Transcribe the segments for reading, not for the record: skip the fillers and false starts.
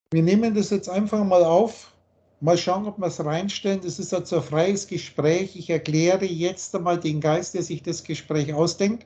Wir nehmen das jetzt einfach mal auf. Mal schauen, ob wir es reinstellen. Das ist also ein freies Gespräch. Ich erkläre jetzt einmal den Geist, der sich das Gespräch ausdenkt,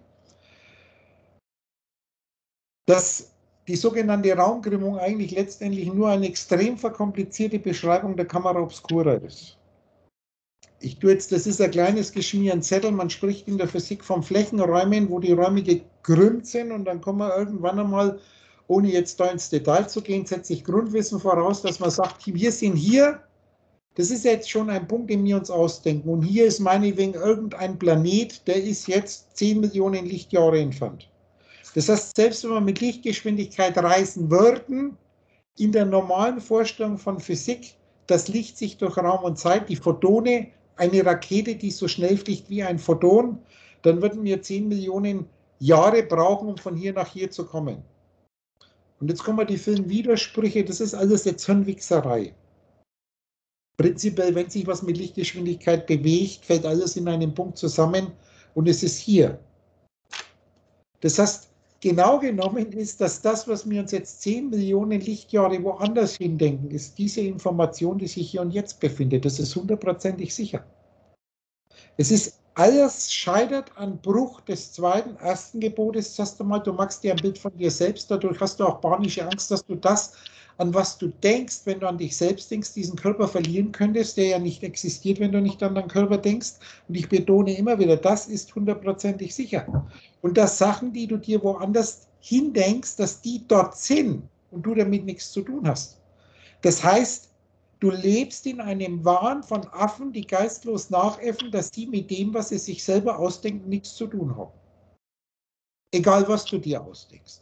dass die sogenannte Raumkrümmung eigentlich letztendlich nur eine extrem verkomplizierte Beschreibung der Camera Obscura ist. Ich tue jetzt, das ist ein kleines Geschmier, ein Zettel. Man spricht in der Physik von Flächenräumen, wo die Räume gekrümmt sind und dann kommen wir irgendwann einmal, ohne jetzt da ins Detail zu gehen, setze ich Grundwissen voraus, dass man sagt, wir sind hier. Das ist jetzt schon ein Punkt, den wir uns ausdenken. Und hier ist meinetwegen irgendein Planet, der ist jetzt 10 Millionen Lichtjahre entfernt. Das heißt, selbst wenn wir mit Lichtgeschwindigkeit reisen würden, in der normalen Vorstellung von Physik, das Licht sich durch Raum und Zeit, die Photone, eine Rakete, die so schnell fliegt wie ein Photon, dann würden wir 10 Millionen Jahre brauchen, um von hier nach hier zu kommen. Und jetzt kommen die vielen Widersprüche, das ist alles jetzt Hirnwichserei. Prinzipiell, wenn sich was mit Lichtgeschwindigkeit bewegt, fällt alles in einem Punkt zusammen und es ist hier. Das heißt, genau genommen ist, dass das, was wir uns jetzt 10 Millionen Lichtjahre woanders hindenken, ist diese Information, die sich hier und jetzt befindet. Das ist 100%ig sicher. Es ist alles scheitert an Bruch des ersten Gebotes. Sagst du mal, du machst dir ein Bild von dir selbst, dadurch hast du auch panische Angst, dass du das, an was du denkst, wenn du an dich selbst denkst, diesen Körper verlieren könntest, der ja nicht existiert, wenn du nicht an deinen Körper denkst. Und ich betone immer wieder, das ist 100%ig sicher. Und dass Sachen, die du dir woanders hindenkst, dass die dort sind und du damit nichts zu tun hast. Das heißt, du lebst in einem Wahn von Affen, die geistlos nachäffen, dass die mit dem, was sie sich selber ausdenken, nichts zu tun haben. Egal, was du dir ausdenkst.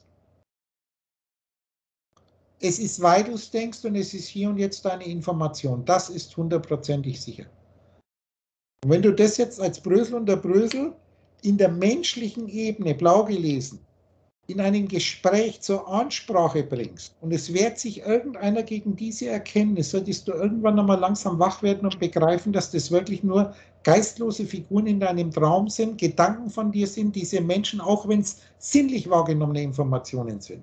Es ist, weil du es denkst und es ist hier und jetzt deine Information. Das ist 100%ig sicher. Und wenn du das jetzt als Brösel unter Brösel in der menschlichen Ebene, blau gelesen, in einem Gespräch zur Ansprache bringst und es wehrt sich irgendeiner gegen diese Erkenntnis, solltest du irgendwann einmal langsam wach werden und begreifen, dass das wirklich nur geistlose Figuren in deinem Traum sind, Gedanken von dir sind, diese Menschen, auch wenn es sinnlich wahrgenommene Informationen sind,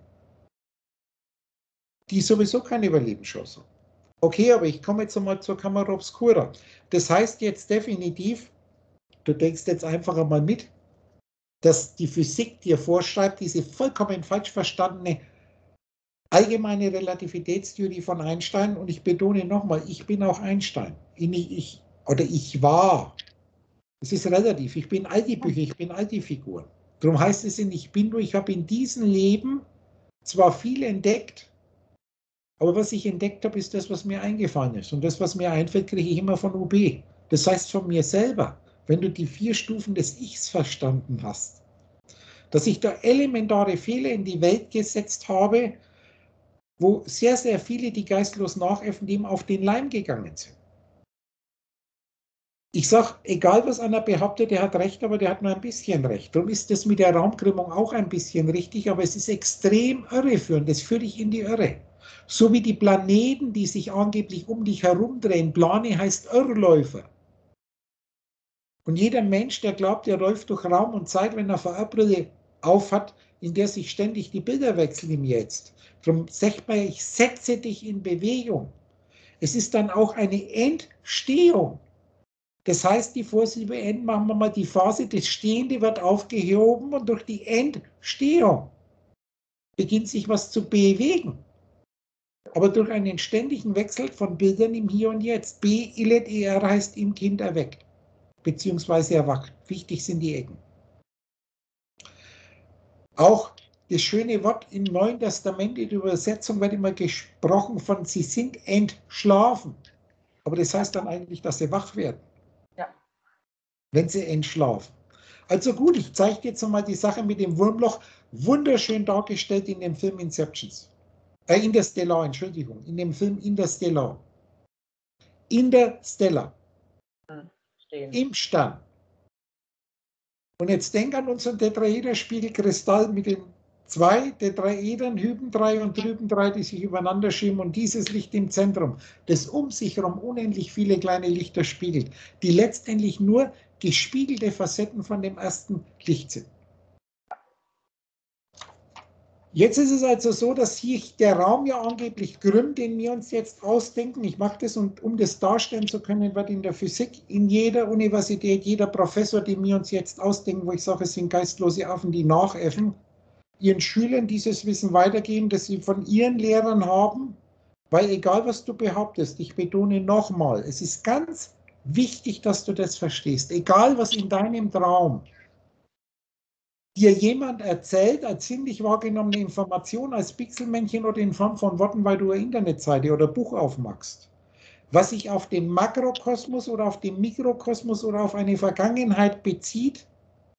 die sowieso keine Überlebenschance haben. Okay, aber ich komme jetzt einmal zur Camera Obscura. Das heißt jetzt definitiv, du denkst jetzt einfach einmal mit, dass die Physik dir vorschreibt, diese vollkommen falsch verstandene allgemeine Relativitätstheorie von Einstein, und ich betone nochmal, ich bin auch Einstein. Ich war. Es ist relativ. Ich bin all die Bücher, ich bin all die Figuren. Darum heißt es nicht, ich bin nur, ich habe in diesem Leben zwar viel entdeckt, aber was ich entdeckt habe, ist das, was mir eingefallen ist. Und das, was mir einfällt, kriege ich immer von UB. Das heißt von mir selber, wenn du die 4 Stufen des Ichs verstanden hast, dass ich da elementare Fehler in die Welt gesetzt habe, wo sehr, sehr viele, die geistlos nachäffen, dem auf den Leim gegangen sind. Ich sage, egal was einer behauptet, der hat recht, aber der hat nur ein bisschen recht. Darum ist das mit der Raumkrümmung auch ein bisschen richtig, aber es ist extrem irreführend. Das führt dich in die Irre. So wie die Planeten, die sich angeblich um dich herumdrehen. Plane heißt Irrläufer. Und jeder Mensch, der glaubt, er läuft durch Raum und Zeit, wenn er eine Brille aufhat, in der sich ständig die Bilder wechseln im Jetzt. Darum sagt man, ich setze dich in Bewegung. Es ist dann auch eine Entstehung. Das heißt, die Vorsilbe End, machen wir mal die Phase, das Stehende wird aufgehoben und durch die Entstehung beginnt sich was zu bewegen. Aber durch einen ständigen Wechsel von Bildern im Hier und Jetzt. B-Illet-ER heißt im Kind erweckt, beziehungsweise erwacht. Wichtig sind die Ecken. Auch das schöne Wort im Neuen Testament, in der Übersetzung wird immer gesprochen von, sie sind entschlafen. Aber das heißt dann eigentlich, dass sie wach werden. Ja. Wenn sie entschlafen. Also gut, ich zeige dir jetzt nochmal die Sache mit dem Wurmloch, wunderschön dargestellt in dem Film Inceptions. Interstellar, Entschuldigung, in dem Film Interstellar. Interstellar. Im Stern. Und jetzt denk an unseren Tetraederspiegelkristall mit den 2 Tetraedern, hüben 3 und drüben 3, die sich übereinander schieben, und dieses Licht im Zentrum, das um sich herum unendlich viele kleine Lichter spiegelt, die letztendlich nur gespiegelte Facetten von dem ersten Licht sind. Jetzt ist es also so, dass sich der Raum ja angeblich krümmt, den wir uns jetzt ausdenken. Ich mache das, und um das darstellen zu können, wird in der Physik in jeder Universität, jeder Professor, den wir uns jetzt ausdenken, wo ich sage, es sind geistlose Affen, die nachäffen, ihren Schülern dieses Wissen weitergeben, das sie von ihren Lehrern haben, weil egal, was du behauptest, ich betone nochmal, es ist ganz wichtig, dass du das verstehst, egal, was in deinem Traum dir jemand erzählt, als sinnlich wahrgenommene Information, als Pixelmännchen oder in Form von Worten, weil du eine Internetseite oder Buch aufmachst, was sich auf den Makrokosmos oder auf den Mikrokosmos oder auf eine Vergangenheit bezieht.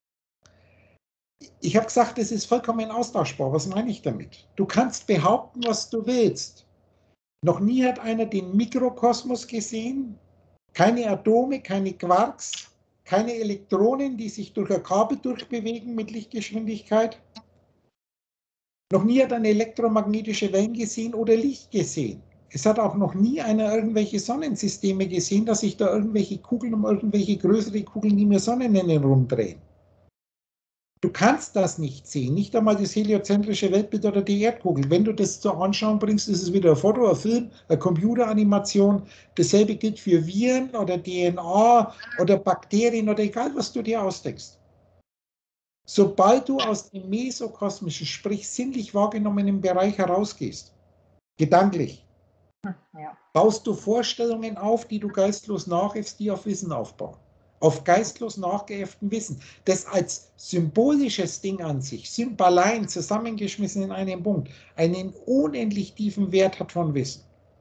Ich habe gesagt, es ist vollkommen austauschbar. Was meine ich damit? Du kannst behaupten, was du willst. Noch nie hat einer den Mikrokosmos gesehen, keine Atome, keine Quarks, keine Elektronen, die sich durch ein Kabel durchbewegen mit Lichtgeschwindigkeit. Noch nie hat einer elektromagnetische Wellen gesehen oder Licht gesehen. Es hat auch noch nie einer irgendwelche Sonnensysteme gesehen, dass sich da irgendwelche Kugeln um irgendwelche größere Kugeln, die wir Sonne nennen, rumdrehen. Du kannst das nicht sehen, nicht einmal das heliozentrische Weltbild oder die Erdkugel. Wenn du das zur Anschauung bringst, ist es wieder ein Foto, ein Film, eine Computeranimation. Dasselbe gilt für Viren oder DNA oder Bakterien oder egal, was du dir ausdenkst. Sobald du aus dem mesokosmischen, sprich sinnlich wahrgenommenen Bereich herausgehst, gedanklich, baust du Vorstellungen auf, die du geistlos nachäffst, die auf Wissen aufbauen. Auf geistlos nachgeäfften Wissen, das als symbolisches Ding an sich, Symbalein zusammengeschmissen in einem Punkt, einen unendlich tiefen Wert hat von Wissen.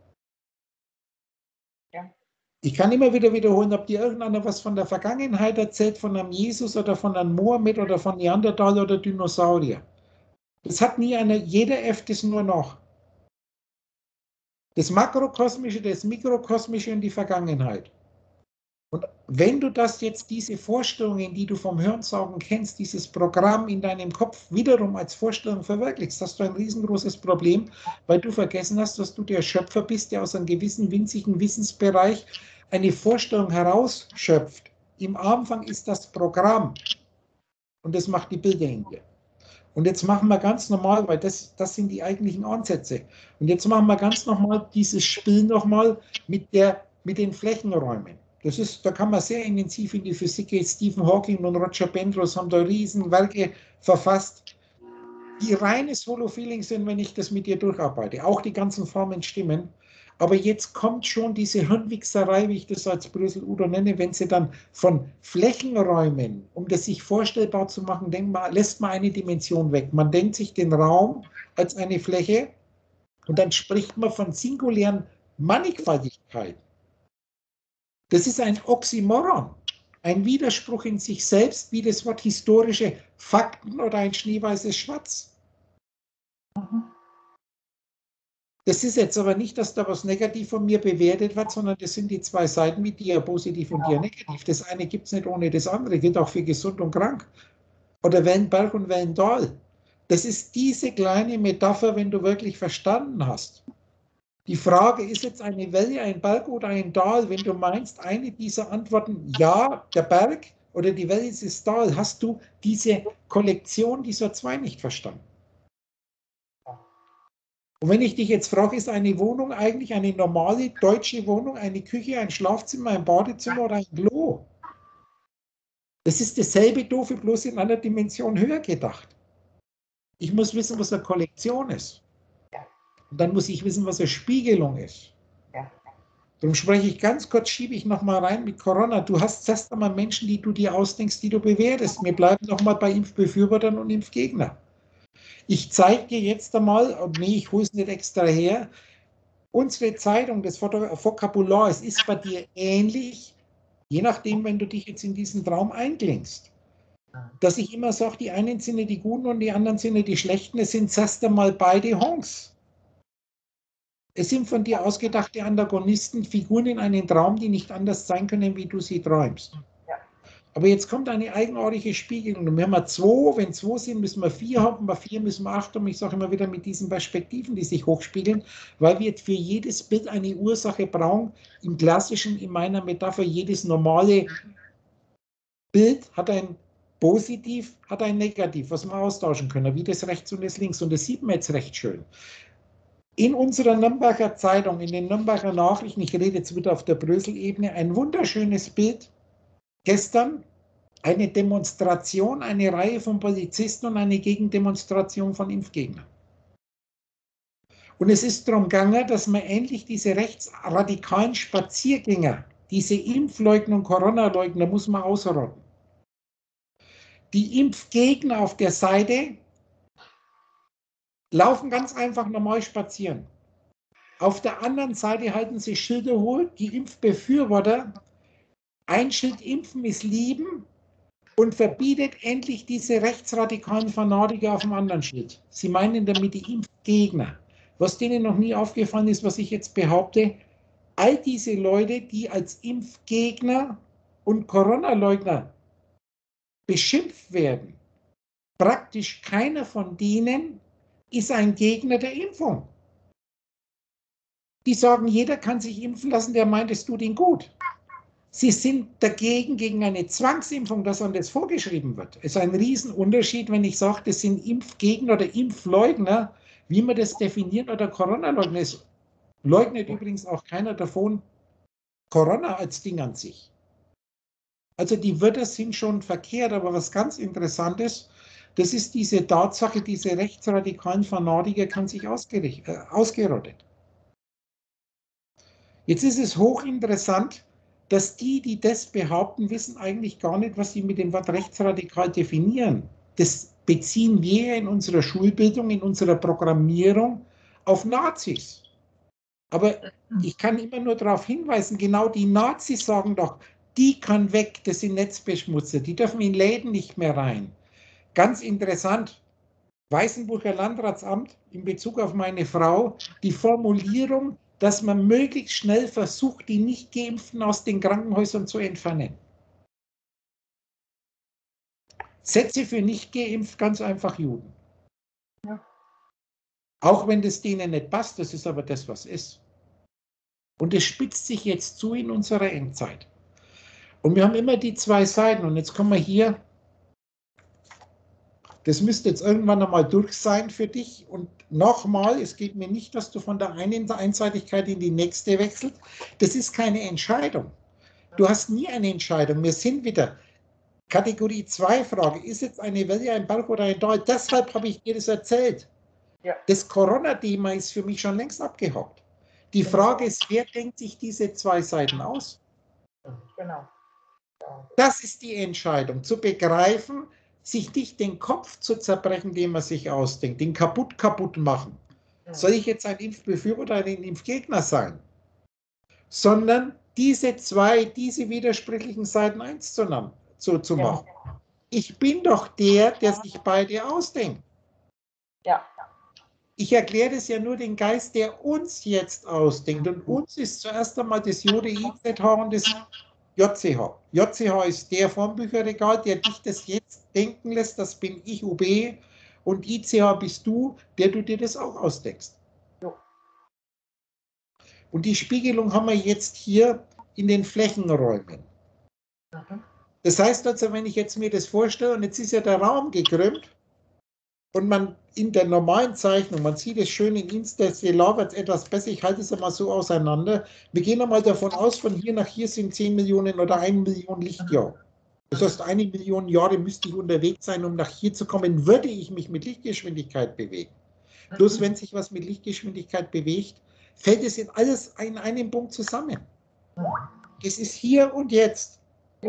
Ja. Ich kann immer wieder wiederholen, ob dir irgendeiner was von der Vergangenheit erzählt, von einem Jesus oder von einem Mohammed oder von Neandertal oder Dinosaurier. Das hat nie einer, jeder äfft es nur noch. Das Makrokosmische, das Mikrokosmische und die Vergangenheit. Und wenn du das jetzt, diese Vorstellungen, die du vom Hörensagen kennst, dieses Programm in deinem Kopf wiederum als Vorstellung verwirklichst, hast du ein riesengroßes Problem, weil du vergessen hast, dass du der Schöpfer bist, der aus einem gewissen winzigen Wissensbereich eine Vorstellung herausschöpft. Im Anfang ist das Programm und das macht die Bilder in dir. Und jetzt machen wir ganz normal, weil das sind die eigentlichen Ansätze. Und jetzt machen wir ganz normal dieses Spiel nochmal mit den Flächenräumen. Da kann man sehr intensiv in die Physik gehen. Stephen Hawking und Roger Penrose haben da Riesenwerke verfasst, die reines Holo-Feeling sind, wenn ich das mit dir durcharbeite. Auch die ganzen Formen stimmen. Aber jetzt kommt schon diese Hirnwichserei, wie ich das als Brösel-Udo nenne, wenn sie dann von Flächenräumen, um das sich vorstellbar zu machen, lässt man eine Dimension weg. Man denkt sich den Raum als eine Fläche und dann spricht man von singulären Mannigfaltigkeiten. Das ist ein Oxymoron, ein Widerspruch in sich selbst, wie das Wort historische Fakten oder ein schneeweißes Schwarz. Das ist jetzt aber nicht, dass da was negativ von mir bewertet wird, sondern das sind die zwei Seiten mit dir positiv und dir negativ. Das eine gibt es nicht ohne das andere, gilt auch für gesund und krank. Oder Wellenberg und Wellental. Das ist diese kleine Metapher, wenn du wirklich verstanden hast. Die Frage, ist jetzt eine Welle ein Berg oder ein Tal? Wenn du meinst, eine dieser Antworten, ja, der Berg oder die Welle ist das Tal, hast du diese Kollektion dieser zwei nicht verstanden. Und wenn ich dich jetzt frage, ist eine Wohnung eigentlich eine normale deutsche Wohnung, eine Küche, ein Schlafzimmer, ein Badezimmer oder ein Klo? Das ist dasselbe Doofe, bloß in einer Dimension höher gedacht. Ich muss wissen, was eine Kollektion ist. Und dann muss ich wissen, was eine Spiegelung ist. Darum spreche ich ganz kurz, schiebe ich nochmal rein mit Corona. Du hast zuerst einmal Menschen, die du dir ausdenkst, die du bewertest. Wir bleiben nochmal bei Impfbefürwortern und Impfgegnern. Ich zeige dir jetzt einmal, nee, ich hole es nicht extra her, unsere Zeitung, das Vokabular, es ist bei dir ähnlich, je nachdem, wenn du dich jetzt in diesen Traum einklingst. Dass ich immer sage, die einen sind die Guten und die anderen sind die Schlechten, es sind zuerst einmal beide Honks. Es sind von dir ausgedachte Antagonisten, Figuren in einem Traum, die nicht anders sein können, wie du sie träumst. Aber jetzt kommt eine eigenartige Spiegelung. Und wir haben 2, wenn 2 sind, müssen wir 4 haben, bei 4 müssen wir 8 haben. Ich sage immer wieder mit diesen Perspektiven, die sich hochspiegeln, weil wir für jedes Bild eine Ursache brauchen. Im klassischen, in meiner Metapher, jedes normale Bild hat ein Positiv hat ein Negativ, was wir austauschen können, wie das rechts und das links. Und das sieht man jetzt recht schön. In unserer Nürnberger Zeitung, in den Nürnberger Nachrichten, ich rede jetzt wieder auf der Brösel-Ebene, ein wunderschönes Bild. Gestern eine Demonstration, eine Reihe von Polizisten und eine Gegendemonstration von Impfgegnern. Und es ist darum gegangen, dass man endlich diese rechtsradikalen Spaziergänger, diese Impfleugner und Corona-Leugner, muss man ausrotten. Die Impfgegner auf der Seite laufen ganz einfach normal spazieren. Auf der anderen Seite halten sie Schilder hoch, die Impfbefürworter. Ein Schild Impfen ist Lieben und verbietet endlich diese rechtsradikalen Fanatiker auf dem anderen Schild. Sie meinen damit die Impfgegner. Was denen noch nie aufgefallen ist, was ich jetzt behaupte, all diese Leute, die als Impfgegner und Corona-Leugner beschimpft werden, praktisch keiner von denen ist ein Gegner der Impfung. Die sagen, jeder kann sich impfen lassen, der meint, es tut ihm gut. Sie sind dagegen, gegen eine Zwangsimpfung, dass einem das vorgeschrieben wird. Es ist ein Riesenunterschied, wenn ich sage, das sind Impfgegner oder Impfleugner, wie man das definiert, oder Corona-Leugner. Es leugnet übrigens auch keiner davon Corona als Ding an sich. Also die Wörter sind schon verkehrt, aber was ganz Interessantes, das ist diese Tatsache, diese rechtsradikalen Fanatiker kann sich ausgerottet. Jetzt ist es hochinteressant, dass die das behaupten, wissen eigentlich gar nicht, was sie mit dem Wort rechtsradikal definieren. Das beziehen wir in unserer Schulbildung, in unserer Programmierung auf Nazis. Aber ich kann immer nur darauf hinweisen, genau die Nazis sagen doch, die kann weg, das sind Netzbeschmutzer, die dürfen in Läden nicht mehr rein. Ganz interessant, Weißenburger Landratsamt in Bezug auf meine Frau, die Formulierung, dass man möglichst schnell versucht, die Nicht-Geimpften aus den Krankenhäusern zu entfernen. Sätze für nicht geimpft, ganz einfach Juden. Ja. Auch wenn das denen nicht passt, das ist aber das, was ist. Und es spitzt sich jetzt zu in unserer Endzeit. Und wir haben immer die zwei Seiten. Und jetzt kommen wir hier. Das müsste jetzt irgendwann einmal durch sein für dich. Und nochmal, es geht mir nicht, dass du von der einen Einseitigkeit in die nächste wechselst. Das ist keine Entscheidung. Du hast nie eine Entscheidung. Wir sind wieder Kategorie 2 Frage. Ist jetzt eine Welle ein Berg oder ein Tal? Deshalb habe ich dir das erzählt. Ja. Das Corona-Thema ist für mich schon längst abgehakt. Die Frage ist, wer denkt sich diese zwei Seiten aus? Genau. Das ist die Entscheidung, zu begreifen, sich nicht den Kopf zu zerbrechen, den man sich ausdenkt, den kaputt machen. Soll ich jetzt ein Impfbefürworter oder ein Impfgegner sein? Sondern diese widersprüchlichen Seiten eins zu machen. Ich bin doch der sich beide ausdenkt. Ja. Ich erkläre das ja nur den Geist, der uns jetzt ausdenkt. Und uns ist zuerst einmal das JIZH und das JCH. JCH ist der vom Bücherregal, der dich das jetzt denken lässt, das bin ich, UB, und ICH bist du, der du dir das auch ausdenkst. Ja. Und die Spiegelung haben wir jetzt hier in den Flächenräumen. Mhm. Das heißt also, wenn ich jetzt mir das vorstelle, und jetzt ist ja der Raum gekrümmt, und man in der normalen Zeichnung, man sieht es schön in Interstellar, wird es etwas besser, ich halte es einmal so auseinander. Wir gehen einmal davon aus, von hier nach hier sind 10 Millionen oder 1 Million Lichtjahre. Das heißt, 1 Million Jahre müsste ich unterwegs sein, um nach hier zu kommen, würde ich mich mit Lichtgeschwindigkeit bewegen. Bloß wenn sich was mit Lichtgeschwindigkeit bewegt, fällt es in alles in einem Punkt zusammen. Es ist hier und jetzt.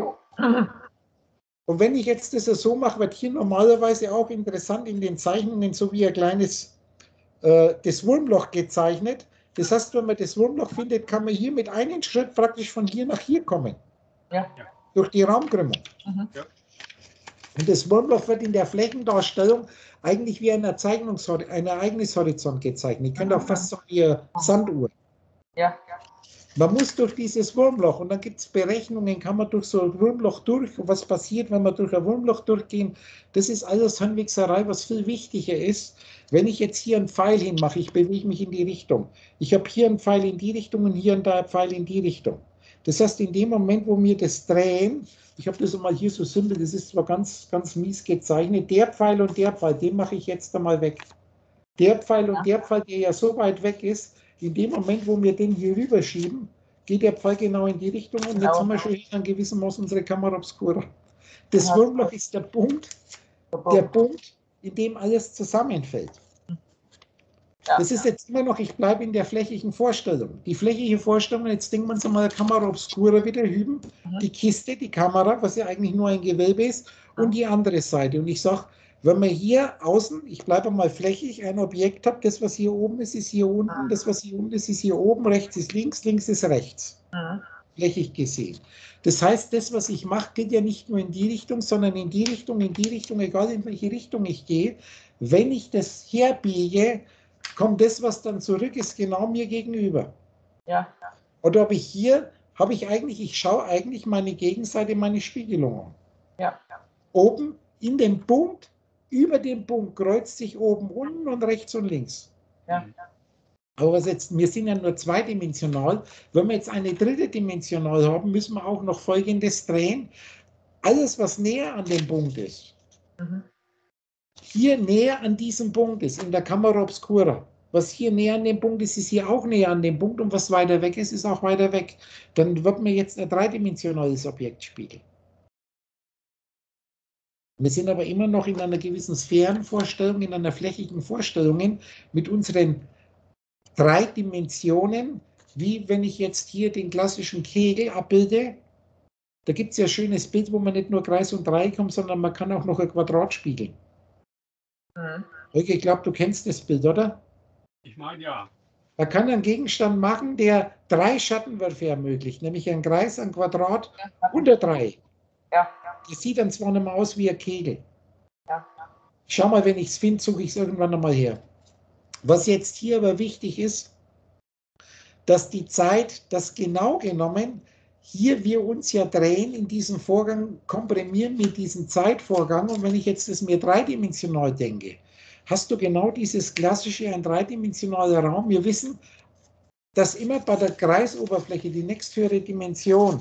Und wenn ich jetzt das so mache, wird hier normalerweise auch interessant in den Zeichnungen so wie ein kleines das Wurmloch gezeichnet. Das heißt, wenn man das Wurmloch findet, kann man hier mit einem Schritt praktisch von hier nach hier kommen. Ja. Durch die Raumkrümmung. Mhm. Ja. Und das Wurmloch wird in der Flächendarstellung eigentlich wie ein Ereignishorizont gezeichnet. Ich könnte auch fast sagen wie eine Sanduhr. Ja. Man muss durch dieses Wurmloch, und dann gibt es Berechnungen, kann man durch so ein Wurmloch durch, und was passiert, wenn wir durch ein Wurmloch durchgehen, das ist alles Hirnwichserei, was viel wichtiger ist. Wenn ich jetzt hier einen Pfeil hinmache, ich bewege mich in die Richtung. Ich habe hier einen Pfeil in die Richtung und hier einen Pfeil in die Richtung. Das heißt, in dem Moment, wo wir das drehen, ich habe das mal hier so simpel, das ist zwar ganz, ganz mies gezeichnet, der Pfeil und der Pfeil, den mache ich jetzt einmal weg. Der Pfeil und der Pfeil, der ja so weit weg ist, in dem Moment, wo wir den hier rüberschieben, geht der Pfeil genau in die Richtung und jetzt haben wir schon in gewissem Maß unsere Kamera obscura. Das Wurmloch ist der Punkt, in dem alles zusammenfällt. Das ist jetzt immer noch, ich bleibe in der flächigen Vorstellung. Die flächige Vorstellung, jetzt denken wir uns mal Kamera obscura wieder hüben, die Kiste, die Kamera, was ja eigentlich nur ein Gewölbe ist, und die andere Seite. Und ich sage, wenn man hier außen, ich bleibe mal flächig, ein Objekt hat, das, was hier oben ist, ist hier unten, das, was hier unten ist, ist hier oben, rechts ist links, links ist rechts. Flächig gesehen. Das heißt, das, was ich mache, geht ja nicht nur in die Richtung, sondern in die Richtung, egal in welche Richtung ich gehe. Wenn ich das herbiege, kommt das, was dann zurück ist, genau mir gegenüber. Ja. Oder ob ich hier, ich schaue eigentlich meine Gegenseite, meine Spiegelung an. Ja. Oben in dem Punkt, über dem Punkt kreuzt sich oben, unten und rechts und links. Ja. Aber wir sind ja nur zweidimensional. Wenn wir jetzt eine dritte Dimensional haben, müssen wir auch noch Folgendes drehen. Alles, was näher an dem Punkt ist, hier näher an diesem Punkt ist, in der Kamera obscura, was hier näher an dem Punkt ist, ist hier auch näher an dem Punkt und was weiter weg ist, ist auch weiter weg. Dann wird mir jetzt ein dreidimensionales Objekt spiegeln. Wir sind aber immer noch in einer gewissen Sphärenvorstellung, in einer flächigen Vorstellung mit unseren 3 Dimensionen, wie wenn ich jetzt hier den klassischen Kegel abbilde. Da gibt es ja ein schönes Bild, wo man nicht nur Kreis und Dreieck kommt, sondern man kann auch noch ein Quadrat spiegeln. Ich glaube, du kennst das Bild, oder? Ich meine, ja. Man kann einen Gegenstand machen, der 3 Schattenwürfe ermöglicht, nämlich ein Kreis, ein Quadrat und ein Dreieck. Ja. Das sieht dann zwar nicht mehr aus wie ein Kegel. Ja. Schau mal, wenn ich es finde, suche ich es irgendwann einmal her. Was jetzt hier aber wichtig ist, dass die Zeit, dass genau genommen, hier wir uns ja drehen in diesem Vorgang, komprimieren wir diesen Zeitvorgang. Und wenn ich jetzt das mir dreidimensional denke, hast du genau dieses klassische, ein dreidimensionaler Raum. Wir wissen, dass immer bei der Kreisoberfläche die nächsthöhere Dimension,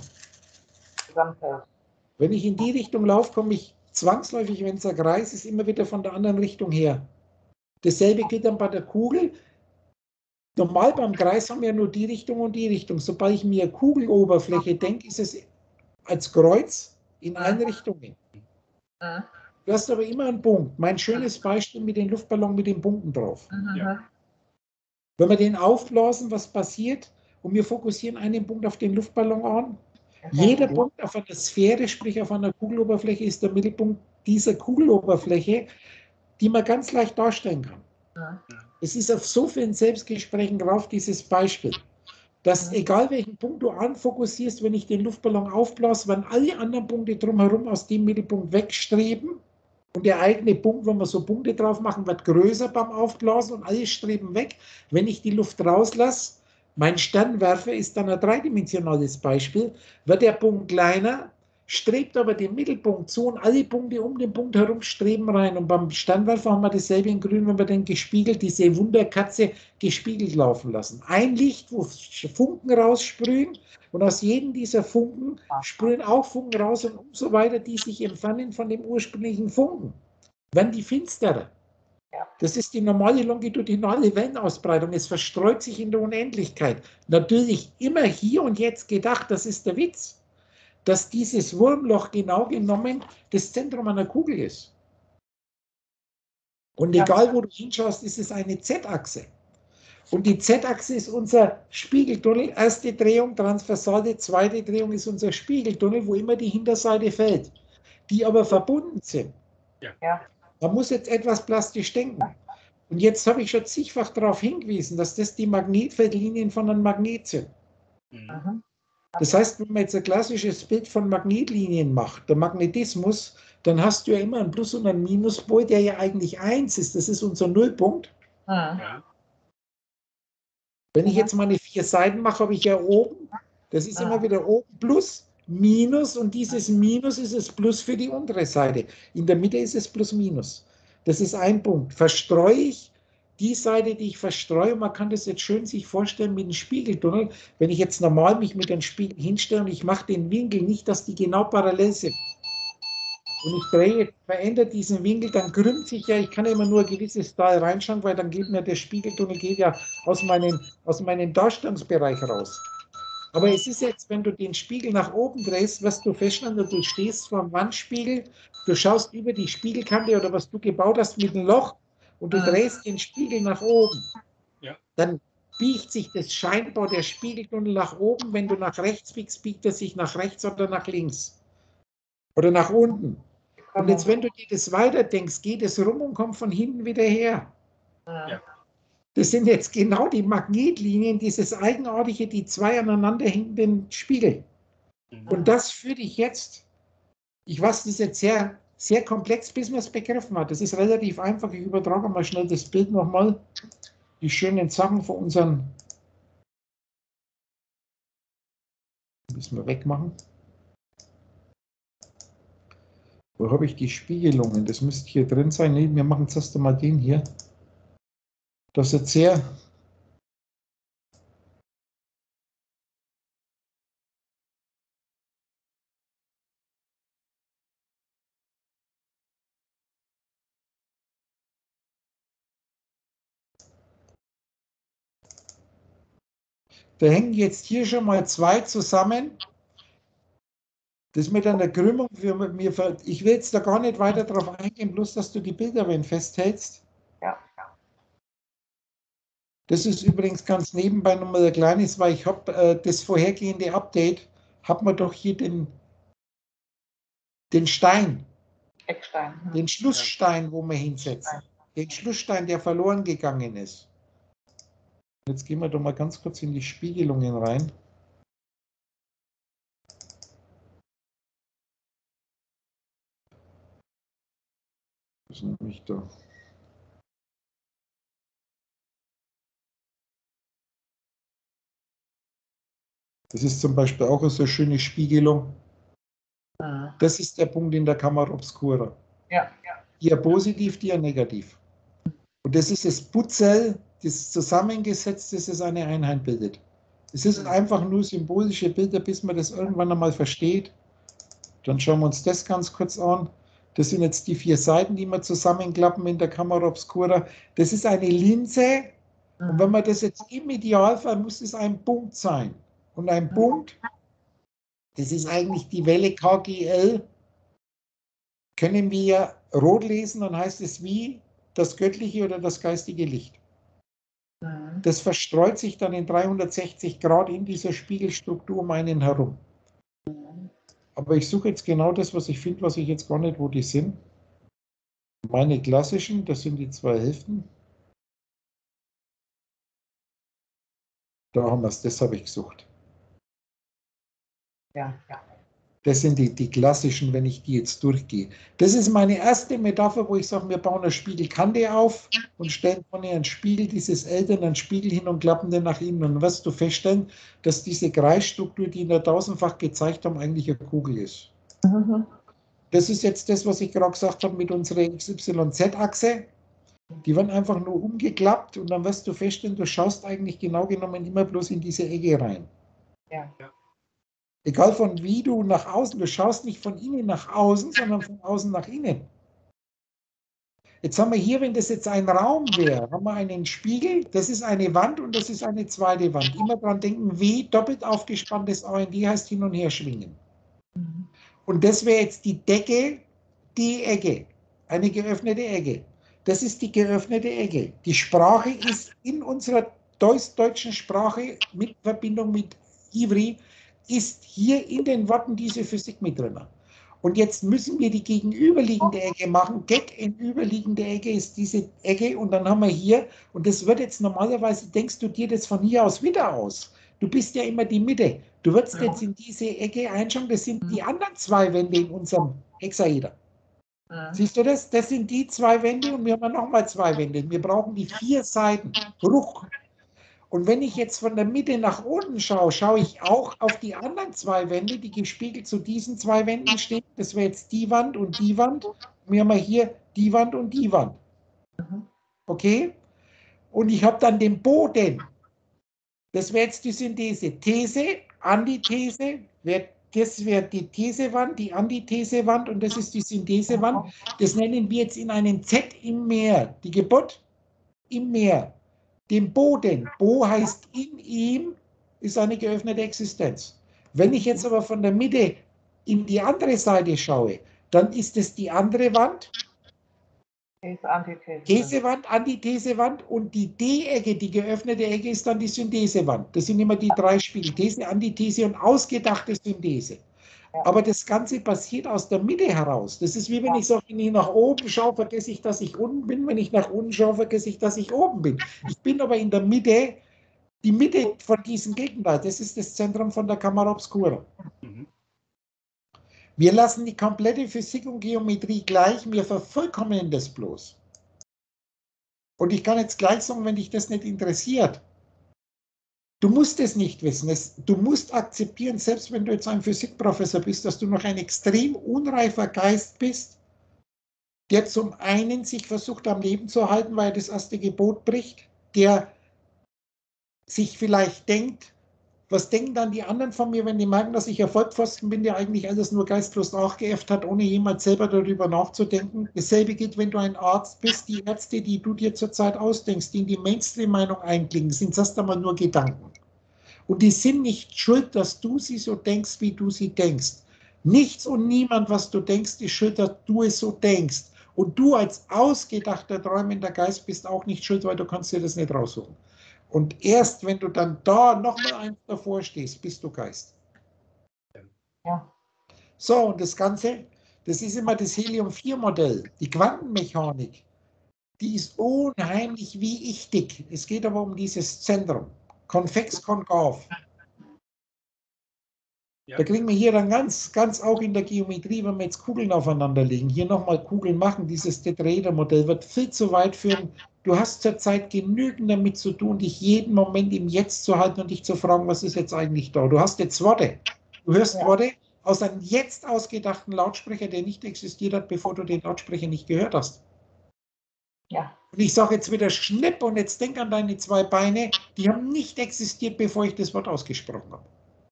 wenn ich in die Richtung laufe, komme ich zwangsläufig, wenn es ein Kreis ist, immer wieder von der anderen Richtung her. Dasselbe geht dann bei der Kugel. Normal beim Kreis haben wir nur die Richtung und die Richtung. Sobald ich mir Kugeloberfläche denke, ist es als Kreuz in allen Richtungen. Du hast aber immer einen Punkt. Mein schönes Beispiel mit dem Luftballon mit den Punkten drauf. Ja. Wenn wir den aufblasen, was passiert? Und wir fokussieren einen Punkt auf den Luftballon an. Jeder Punkt auf einer Sphäre, sprich auf einer Kugeloberfläche, ist der Mittelpunkt dieser Kugeloberfläche, die man ganz leicht darstellen kann. Es ist auf so vielen Selbstgesprächen drauf, dieses Beispiel, dass egal welchen Punkt du anfokussierst, wenn ich den Luftballon aufblase, werden alle anderen Punkte drumherum aus dem Mittelpunkt wegstreben und der eigene Punkt, wenn wir so Punkte drauf machen, wird größer beim Aufblasen und alle streben weg. Wenn ich die Luft rauslasse, mein Sternwerfer ist dann ein dreidimensionales Beispiel, wird der Punkt kleiner, strebt aber dem Mittelpunkt zu und alle Punkte um den Punkt herum streben rein. Und beim Sternwerfer haben wir dasselbe in Grün, wenn wir den gespiegelt, diese Wunderkatze gespiegelt laufen lassen. Ein Licht, wo Funken raussprühen und aus jedem dieser Funken sprühen auch Funken raus und umso weiter die sich entfernen von dem ursprünglichen Funken, werden die finsterer. Das ist die normale longitudinale Wellenausbreitung. Es verstreut sich in der Unendlichkeit. Natürlich immer hier und jetzt gedacht, das ist der Witz, dass dieses Wurmloch genau genommen das Zentrum einer Kugel ist. Und egal, wo du hinschaust, ist es eine Z-Achse. Und die Z-Achse ist unser Spiegeltunnel. Erste Drehung, transversale, zweite Drehung ist unser Spiegeltunnel, wo immer die Hinterseite fällt, die aber verbunden sind. Ja. Man muss jetzt etwas plastisch denken. Und jetzt habe ich schon zigfach darauf hingewiesen, dass das die Magnetfeldlinien von einem Magnet sind. Das heißt, wenn man jetzt ein klassisches Bild von Magnetlinien macht, der Magnetismus, dann hast du ja immer einen Plus- und einen Minuspol, der ja eigentlich 1 ist. Das ist unser Nullpunkt. Ja. Wenn ich jetzt meine 4 Seiten mache, habe ich ja oben, das ist immer wieder oben Plus, Minus und dieses Minus ist das Plus für die untere Seite. In der Mitte ist es Plus Minus. Das ist ein Punkt. Verstreue ich die Seite, die ich verstreue, man kann das jetzt schön sich vorstellen mit dem Spiegeltunnel, wenn ich jetzt normal mich mit dem Spiegel hinstelle und ich mache den Winkel nicht, dass die genau parallel sind. Und ich drehe, verändere diesen Winkel, dann krümmt sich ja, ich kann immer nur ein gewisses Teil reinschauen, weil dann geht mir der Spiegeltunnel geht ja aus meinem Darstellungsbereich raus. Aber es ist jetzt, wenn du den Spiegel nach oben drehst, wirst du feststellen, du stehst vor dem Wandspiegel, du schaust über die Spiegelkante oder was du gebaut hast mit einem Loch und du drehst den Spiegel nach oben. Ja. Dann biegt sich das scheinbar der Spiegeltunnel nach oben. Wenn du nach rechts biegst, biegt er sich nach rechts oder nach links. Oder nach unten. Und jetzt, wenn du dir das weiterdenkst, geht es rum und kommt von hinten wieder her. Ja. Das sind jetzt genau die Magnetlinien, dieses eigenartige, die zwei aneinander hängenden Spiegel. Und das führe ich jetzt, ich weiß, das ist jetzt sehr, sehr komplex, bis man es begriffen hat. Das ist relativ einfach. Ich übertrage mal schnell das Bild nochmal. Die schönen Sachen von unseren, müssen wir wegmachen. Wo habe ich die Spiegelungen? Das müsste hier drin sein. Nee, wir machen zuerst einmal den hier. Das ist jetzt sehr... Da hängen jetzt hier schon mal zwei zusammen. Das mit einer Krümmung, ich will jetzt da gar nicht weiter drauf eingehen, bloß dass du die Bilder wenn festhältst. Ja. Das ist übrigens ganz nebenbei nochmal ein kleines, weil ich habe das vorhergehende Update, hat man doch hier den Stein, Eckstein. den Schlussstein, wo wir hinsetzen. Den Schlussstein, der verloren gegangen ist. Jetzt gehen wir doch mal ganz kurz in die Spiegelungen rein. Was ist nämlich da? Das ist zum Beispiel auch so eine schöne Spiegelung. Das ist der Punkt in der Camera Obscura. Ja. Hier positiv, hier negativ. Und das ist das Putzel, das zusammengesetzt, das es eine Einheit bildet. Es ist einfach nur symbolische Bilder, bis man das irgendwann einmal versteht. Dann schauen wir uns das ganz kurz an. Das sind jetzt die 4 Seiten, die wir zusammenklappen in der Camera Obscura. Das ist eine Linse. Und wenn man das jetzt im Idealfall, muss es ein Punkt sein. Und ein Punkt, das ist eigentlich die Welle KGL, können wir rot lesen, dann heißt es wie das göttliche oder das geistige Licht. Das verstreut sich dann in 360 Grad in dieser Spiegelstruktur um einen herum. Aber ich suche jetzt genau das, was ich finde, was ich jetzt gar nicht, wo die sind. Meine klassischen, das sind die 2 Hälften. Da haben wir es, das habe ich gesucht. Ja. Das sind die klassischen, wenn ich die jetzt durchgehe. Das ist meine erste Metapher, wo ich sage, wir bauen eine Spiegelkante auf und stellen von ihr einen Spiegel, dieses einen Spiegel hin und klappen den nach innen. Und dann wirst du feststellen, dass diese Kreisstruktur, die in der tausendfach gezeigt haben, eigentlich eine Kugel ist. Das ist jetzt das, was ich gerade gesagt habe mit unserer XYZ-Achse. Die werden einfach nur umgeklappt und dann wirst du feststellen, du schaust eigentlich genau genommen immer bloß in diese Ecke rein. Ja. Egal von wie du nach außen, du schaust nicht von innen nach außen, sondern von außen nach innen. Jetzt haben wir hier, wenn das jetzt ein Raum wäre, haben wir einen Spiegel, das ist eine Wand und das ist eine zweite Wand. Immer dran denken, W, doppelt aufgespanntes AND heißt hin und her schwingen. Und das wäre jetzt die Decke, die Ecke, eine geöffnete Ecke. Das ist die geöffnete Ecke. Die Sprache ist in unserer deutschen Sprache mit Verbindung mit Ivri, ist hier in den Worten diese Physik mit drin. Und jetzt müssen wir die gegenüberliegende Ecke machen. Gegenüberliegende Ecke ist diese Ecke und dann haben wir hier, und das wird jetzt normalerweise, denkst du dir das von hier aus wieder aus. Du bist ja immer die Mitte. Du würdest jetzt in diese Ecke einschauen, das sind die anderen 2 Wände in unserem Hexaeder. Siehst du das? Das sind die 2 Wände und wir haben nochmal 2 Wände. Wir brauchen die 4 Seiten. Bruch. Und wenn ich jetzt von der Mitte nach unten schaue, schaue ich auch auf die anderen 2 Wände, die gespiegelt zu diesen 2 Wänden stehen. Das wäre jetzt die Wand und die Wand. Und wir haben hier die Wand und die Wand. Okay? Und ich habe dann den Boden. Das wäre jetzt die Synthese. These, Antithese, das wäre die Thesewand, die Antithesewand und das ist die Synthesewand. Das nennen wir jetzt in einem Z im Meer. Die Geburt im Meer. Den Boden. Bo heißt in ihm, ist eine geöffnete Existenz. Wenn ich jetzt aber von der Mitte in die andere Seite schaue, dann ist es die andere Wand. These, Antithese. Thesewand, Antithesewand und die D-Ecke, die geöffnete Ecke, ist dann die Synthesewand. Das sind immer die drei Spiegel. These, Antithese und ausgedachte Synthese. Ja. Aber das Ganze passiert aus der Mitte heraus. Das ist wie wenn ich sage, wenn ich nach oben schaue, vergesse ich, dass ich unten bin. Wenn ich nach unten schaue, vergesse ich, dass ich oben bin. Ich bin aber in der Mitte, die Mitte von diesem Gegenteil. Das ist das Zentrum von der Camera Obscura. Mhm. Wir lassen die komplette Physik und Geometrie gleich, wir vervollkommnen das bloß. Und ich kann jetzt gleich sagen, wenn dich das nicht interessiert, du musst es nicht wissen. Du musst akzeptieren, selbst wenn du jetzt ein Physikprofessor bist, dass du noch ein extrem unreifer Geist bist, der zum einen sich versucht am Leben zu halten, weil er das erste Gebot bricht, der sich vielleicht denkt, was denken dann die anderen von mir, wenn die merken, dass ich ein Vollpfosten bin, der eigentlich alles nur geistlos nachgeäfft hat, ohne jemals selber darüber nachzudenken. Dasselbe geht, wenn du ein Arzt bist. Die Ärzte, die du dir zurzeit ausdenkst, die in die Mainstream-Meinung einklingen, sind erst einmal nur Gedanken. Und die sind nicht schuld, dass du sie so denkst, wie du sie denkst. Nichts und niemand, was du denkst, ist schuld, dass du es so denkst. Und du als ausgedachter, träumender Geist bist auch nicht schuld, weil du kannst dir das nicht raussuchen. Und erst wenn du dann da nochmal eins davor stehst, bist du Geist. Ja. So, und das Ganze, das ist immer das Helium-4-Modell. Die Quantenmechanik, die ist unheimlich wichtig. Es geht aber um dieses Zentrum. Konvex, konkav. Ja. Da kriegen wir hier dann ganz auch in der Geometrie, wenn wir jetzt Kugeln aufeinander legen, hier nochmal Kugeln machen, dieses Tetraeder-Modell wird viel zu weit führen. Du hast zurzeit genügend damit zu tun, dich jeden Moment im Jetzt zu halten und dich zu fragen, was ist jetzt eigentlich da? Du hast jetzt Worte. Du hörst Worte aus einem jetzt ausgedachten Lautsprecher, der nicht existiert hat, bevor du den Lautsprecher nicht gehört hast. Ja. Und ich sage jetzt wieder Schnipp und jetzt denk an deine zwei Beine, die haben nicht existiert, bevor ich das Wort ausgesprochen habe.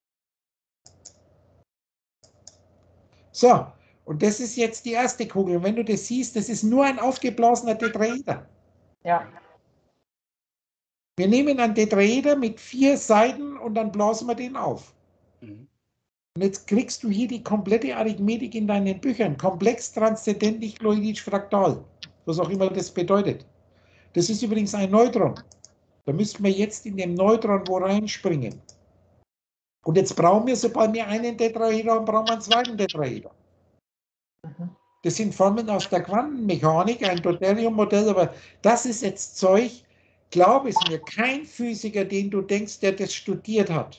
So, und das ist jetzt die erste Kugel. Und wenn du das siehst, das ist nur ein aufgeblasener Tetraeder. Ja. Wir nehmen einen Tetraeder mit 4 Seiten und dann blasen wir den auf. Mhm. Und jetzt kriegst du hier die komplette Arithmetik in deinen Büchern. Komplex, transzendent, nicht fraktal. Was auch immer das bedeutet. Das ist übrigens ein Neutron. Da müssten wir jetzt in dem Neutron wo reinspringen. Und jetzt brauchen wir, sobald wir einen Tetraeder haben, brauchen wir einen zweiten Tetraeder. Mhm. Das sind Formeln aus der Quantenmechanik, ein Deuterium-Modell, aber das ist jetzt Zeug, glaub es mir, kein Physiker, den du denkst, der das studiert hat,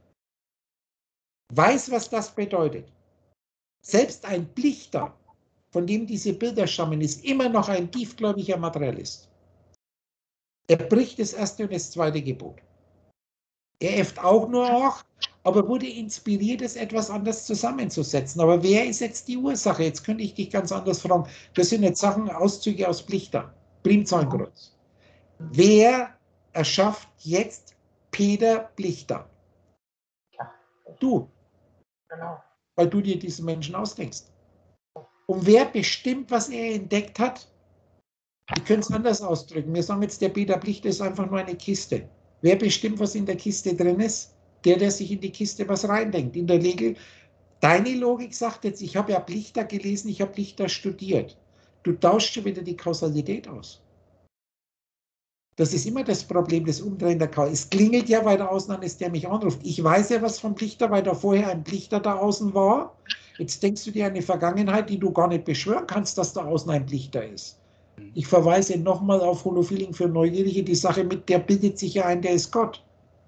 weiß, was das bedeutet. Selbst ein Blichter, von dem diese Bilder stammen, ist immer noch ein tiefgläubiger Materialist. Er bricht das erste und das zweite Gebot. Er äfft auch nur auch, aber wurde inspiriert, es etwas anders zusammenzusetzen. Aber wer ist jetzt die Ursache? Jetzt könnte ich dich ganz anders fragen. Das sind jetzt Sachen, Auszüge aus Blichter, Primzahlenkreuz. Wer erschafft jetzt Peter Blichter? Du, Genau. weil du dir diesen Menschen ausdenkst. Und wer bestimmt, was er entdeckt hat? Ich könnte es anders ausdrücken. Wir sagen jetzt, der Peter Blichter ist einfach nur eine Kiste. Wer bestimmt, was in der Kiste drin ist? Der sich in die Kiste was reindenkt. In der Regel, deine Logik sagt jetzt, ich habe ja Blichter gelesen, ich habe Blichter studiert. Du tauschst schon wieder die Kausalität aus. Das ist immer das Problem des Umdrehen der Kausalität. Es klingelt ja weiter außen an, ist der mich anruft. Ich weiß ja was vom Blichter, weil da vorher ein Blichter da außen war. Jetzt denkst du dir an eine Vergangenheit, die du gar nicht beschwören kannst, dass da außen ein Blichter ist. Ich verweise nochmal auf Holofeeling für Neugierige, die Sache mit, der bildet sich ja ein, der ist Gott.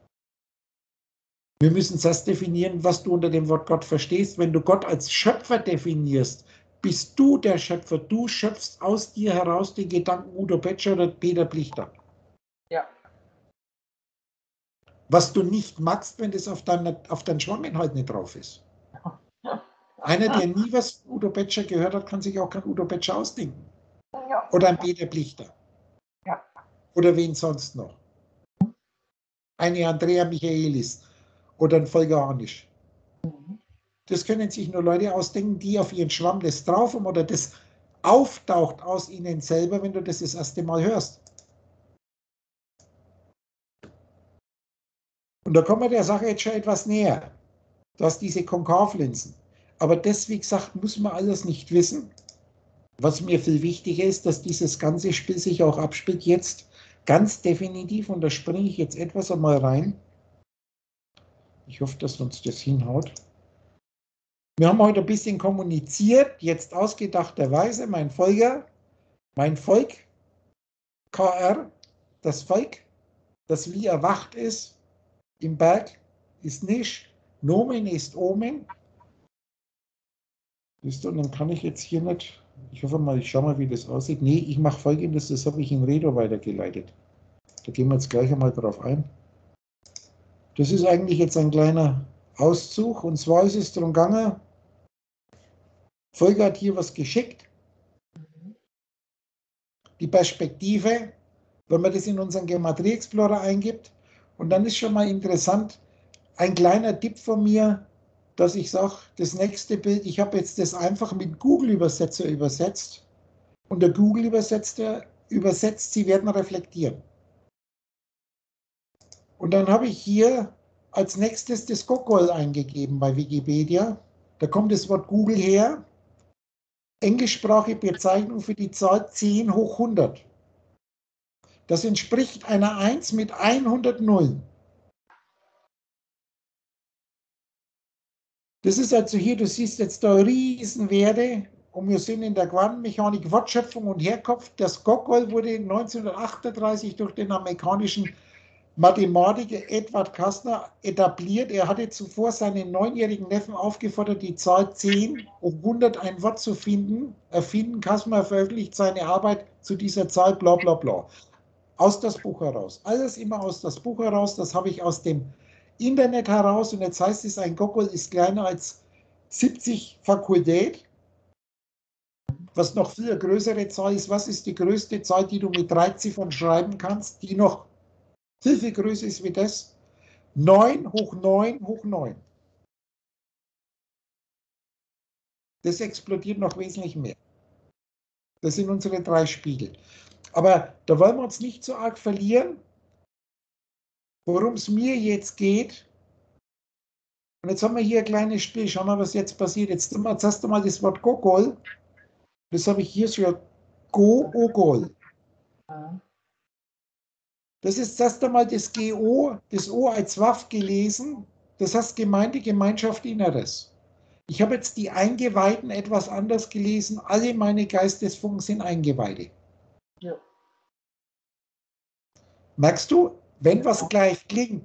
Wir müssen zuerst definieren, was du unter dem Wort Gott verstehst. Wenn du Gott als Schöpfer definierst, bist du der Schöpfer. Du schöpfst aus dir heraus den Gedanken Udo Petscher oder Peter Blichter. Ja. Was du nicht magst, wenn das auf deinem Schwamminhalt nicht drauf ist. Einer, der nie was von Udo Petscher gehört hat, kann sich auch kein Udo Petscher ausdenken. Ja. Oder ein Peter Blichter. Ja. Oder wen sonst noch? Eine Andrea Michaelis oder ein Volker Harnisch. Das können sich nur Leute ausdenken, die auf ihren Schwamm das drauf haben oder das auftaucht aus ihnen selber, wenn du das erste Mal hörst. Und da kommen wir der Sache jetzt schon etwas näher. Du hast diese Konkavlinsen. Aber das, wie gesagt, muss man alles nicht wissen. Was mir viel wichtiger ist, dass dieses ganze Spiel sich auch abspielt jetzt ganz definitiv, und da springe ich jetzt etwas einmal rein. Ich hoffe, dass uns das hinhaut. Wir haben heute ein bisschen kommuniziert, jetzt ausgedachterweise, mein Volk, KR, das Volk, das wie erwacht ist, im Berg ist nicht, Nomen ist Omen. Siehst du, und dann kann ich jetzt hier nicht, ich hoffe mal, ich schaue mal, wie das aussieht. Nee, ich mache Folgendes, das habe ich in Redo weitergeleitet. Da gehen wir jetzt gleich einmal drauf ein. Das ist eigentlich jetzt ein kleiner Auszug, und zwar ist es darum gegangen, Volker hat hier was geschickt. Die Perspektive, wenn man das in unseren Geometrie Explorer eingibt, und dann ist schon mal interessant, ein kleiner Tipp von mir, dass ich sage, das nächste Bild, ich habe jetzt das einfach mit Google-Übersetzer übersetzt, und der Google-Übersetzer übersetzt, sie werden reflektieren. Und dann habe ich hier als nächstes das Gogol eingegeben bei Wikipedia. Da kommt das Wort Google her. Englischsprachige Bezeichnung für die Zahl 10 hoch 100. Das entspricht einer 1 mit 100 Nullen. Das ist also hier, du siehst jetzt da Riesenwerte, und wir sind in der Quantenmechanik, Wortschöpfung und Herkunft. Das Gogol wurde 1938 durch den amerikanischen Mathematiker Edward Kastner etabliert. Er hatte zuvor seinen 9-jährigen Neffen aufgefordert, die Zahl 10 hoch 100 ein Wort zu finden. Erfinden. Kastner veröffentlicht seine Arbeit zu dieser Zahl, bla bla bla. Aus das Buch heraus. Alles immer aus das Buch heraus. Das habe ich aus dem Internet heraus. Und jetzt heißt es, ein Gogol ist kleiner als 70 Fakultät. Was noch viel größere Zahl ist. Was ist die größte Zahl, die du mit 3 Ziffern schreiben kannst, die noch viel größer ist wie das? 9 hoch 9 hoch 9. Das explodiert noch wesentlich mehr. Das sind unsere 3 Spiegel. Aber da wollen wir uns nicht so arg verlieren, worum es mir jetzt geht. Und jetzt haben wir hier ein kleines Spiel. Schauen wir mal, was jetzt passiert. Jetzt hast du mal das Wort Gogol. Das habe ich hier schon. Gogol. Das ist erst einmal das GO, das O als Waff gelesen. Das heißt Gemeinde, Gemeinschaft, Inneres. Ich habe jetzt die Eingeweihten etwas anders gelesen. Alle meine Geistesfunken sind Eingeweihte. Ja. Merkst du, wenn was gleich klingt,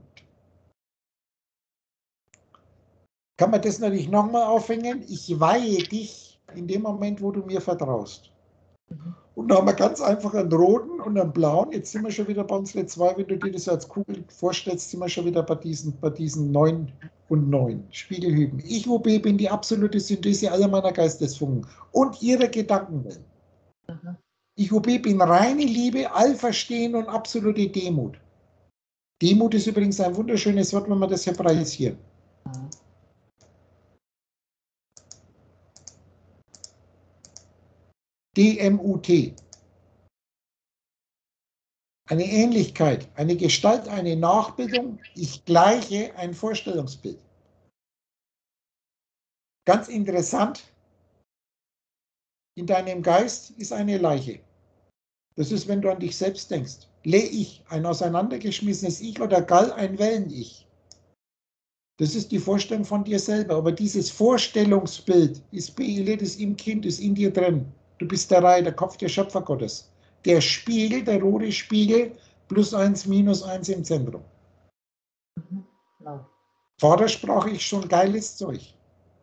kann man das natürlich nochmal aufhängen. Ich weihe dich in dem Moment, wo du mir vertraust. Und da haben wir ganz einfach einen roten und einen blauen. Jetzt sind wir schon wieder bei unseren 2. Wenn du dir das als Kugel vorstellst, sind wir schon wieder bei diesen 9 und 9 Spiegelhypen. Ich, OB, bin die absolute Synthese aller meiner Geistesfunken und ihrer Gedankenwelt. Ich, OB, bin reine Liebe, Allverstehen und absolute Demut. Demut ist übrigens ein wunderschönes Wort, wenn wir das hebräisieren. DMUT. Eine Ähnlichkeit, eine Gestalt, eine Nachbildung, ich gleiche ein Vorstellungsbild. Ganz interessant, in deinem Geist ist eine Leiche. Das ist, wenn du an dich selbst denkst. Le-Ich, ein auseinandergeschmissenes Ich, oder Gall, ein Wellen-Ich. Das ist die Vorstellung von dir selber. Aber dieses Vorstellungsbild ist beinhaltet, ist im Kind, ist in dir drin. Du bist der Reihe, der Kopf der Schöpfer Gottes. Der Spiegel, der rote Spiegel, +1, -1 im Zentrum. No. Vatersprachlich schon geiles Zeug.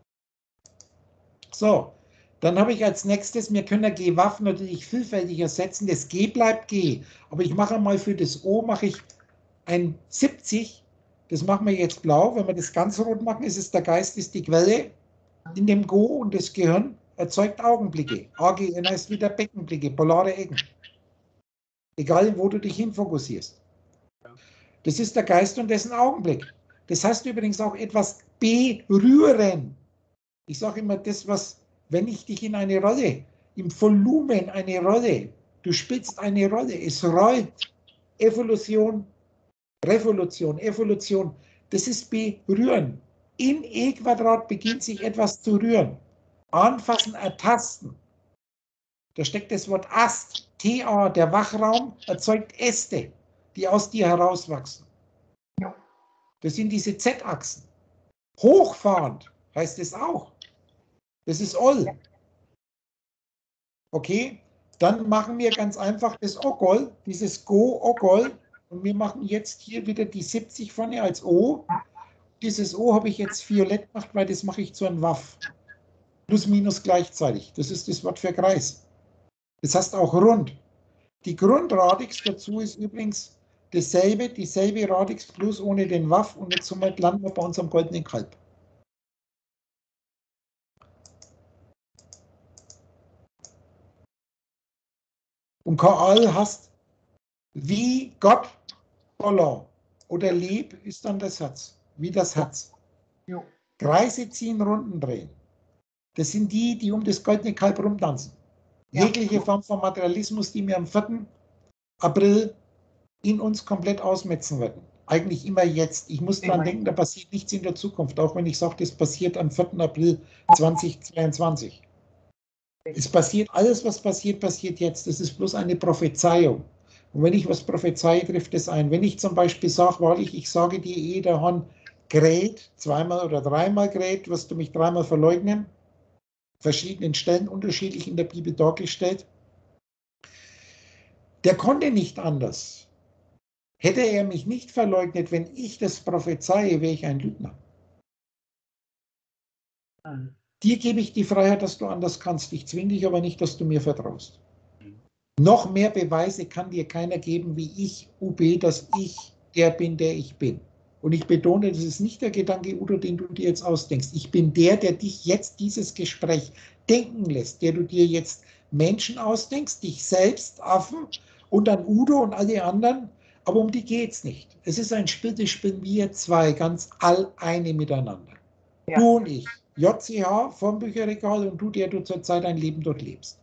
So, dann habe ich als nächstes, wir können G-Waffen natürlich vielfältig ersetzen. Das G bleibt G. Aber ich mache mal für das O, mache ich ein 70. Das machen wir jetzt blau. Wenn wir das ganz rot machen, ist es der Geist, ist die Quelle in dem Go, und das Gehirn erzeugt Augenblicke. AGN heißt wieder Beckenblicke, polare Ecken. Egal, wo du dich hinfokussierst. Das ist der Geist und dessen Augenblick. Das heißt übrigens auch etwas berühren. Ich sage immer das, was, wenn ich dich in eine Rolle, im Volumen eine Rolle, du spielst eine Rolle, es rollt. Evolution, Revolution, Evolution, das ist berühren. In E-Quadrat beginnt sich etwas zu rühren. Anfassen, ertasten. Da steckt das Wort Ast, TA, der Wachraum erzeugt Äste, die aus dir herauswachsen. Das sind diese Z-Achsen. Hochfahrend heißt es auch. Das ist Ol. Okay, dann machen wir ganz einfach das Ogol, dieses Go, Ogol. Und wir machen jetzt hier wieder die 70 vorne als O. Dieses O habe ich jetzt violett gemacht, weil das mache ich zu einem Waff. Plus, minus gleichzeitig. Das ist das Wort für Kreis. Das heißt auch rund. Die Grundradix dazu ist übrigens dieselbe Radix, bloß ohne den Waff. Und jetzt somit landen wir bei unserem goldenen Kalb. Und Kaal heißt wie Gott, Allah. Oder Leb ist dann das Herz. Wie das Herz. Jo. Kreise ziehen, Runden drehen. Das sind die, die um das goldene Kalb rumtanzen. Ja. Jegliche Form von Materialismus, die wir am 4. April in uns komplett ausmetzen werden. Eigentlich immer jetzt. Ich muss daran denken, da passiert nichts in der Zukunft, auch wenn ich sage, das passiert am 4. April 2022. Es passiert, alles was passiert, passiert jetzt. Das ist bloß eine Prophezeiung. Und wenn ich was prophezeie, trifft es ein. Wenn ich zum Beispiel sage, wahrlich, ich sage dir, ehe der Hahn kräht, 2-mal oder 3-mal kräht, wirst du mich 3-mal verleugnen. Verschiedenen Stellen unterschiedlich in der Bibel dargestellt. Der konnte nicht anders. Hätte er mich nicht verleugnet, wenn ich das prophezeie, wäre ich ein Lügner. Dir gebe ich die Freiheit, dass du anders kannst. Ich zwinge dich aber nicht, dass du mir vertraust. Noch mehr Beweise kann dir keiner geben, wie ich, UB, dass ich der bin, der ich bin. Und ich betone, das ist nicht der Gedanke, Udo, den du dir jetzt ausdenkst. Ich bin der dich jetzt dieses Gespräch denken lässt, der du dir jetzt Menschen ausdenkst, dich selbst, Affen und dann Udo und alle anderen. Aber um die geht es nicht. Es ist ein Spiel, das spielen wir zwei ganz alleine miteinander. Ja. Du und ich. JCH vom Bücherregal und du, der du zurzeit ein Leben dort lebst.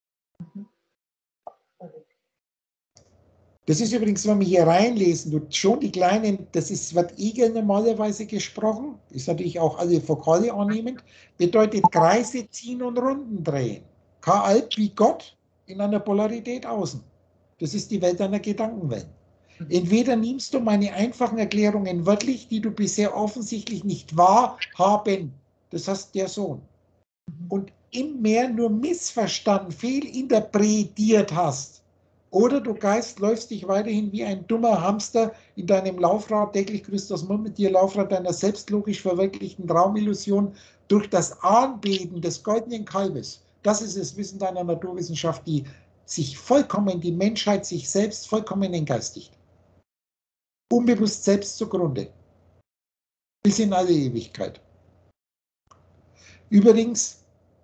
Das ist übrigens, wenn wir hier reinlesen, du schon die kleinen, das ist, wird Igel normalerweise gesprochen, ist natürlich auch alle Vokale annehmend, bedeutet Kreise ziehen und Runden drehen. K-Alp wie Gott in einer Polarität außen. Das ist die Welt einer Gedankenwelt. Entweder nimmst du meine einfachen Erklärungen wörtlich, die du bisher offensichtlich nicht wahrhaben, das heißt der Sohn, und im Meer nur missverstanden, fehlinterpretiert hast. Oder du Geist läufst dich weiterhin wie ein dummer Hamster in deinem Laufrad, täglich grüßt das Murmeltier, Laufrad deiner selbstlogisch verwirklichten Traumillusion durch das Anbeten des goldenen Kalbes. Das ist das Wissen deiner Naturwissenschaft, die sich vollkommen, die Menschheit sich selbst vollkommen entgeistigt. Unbewusst selbst zugrunde. Bis in alle Ewigkeit. Übrigens,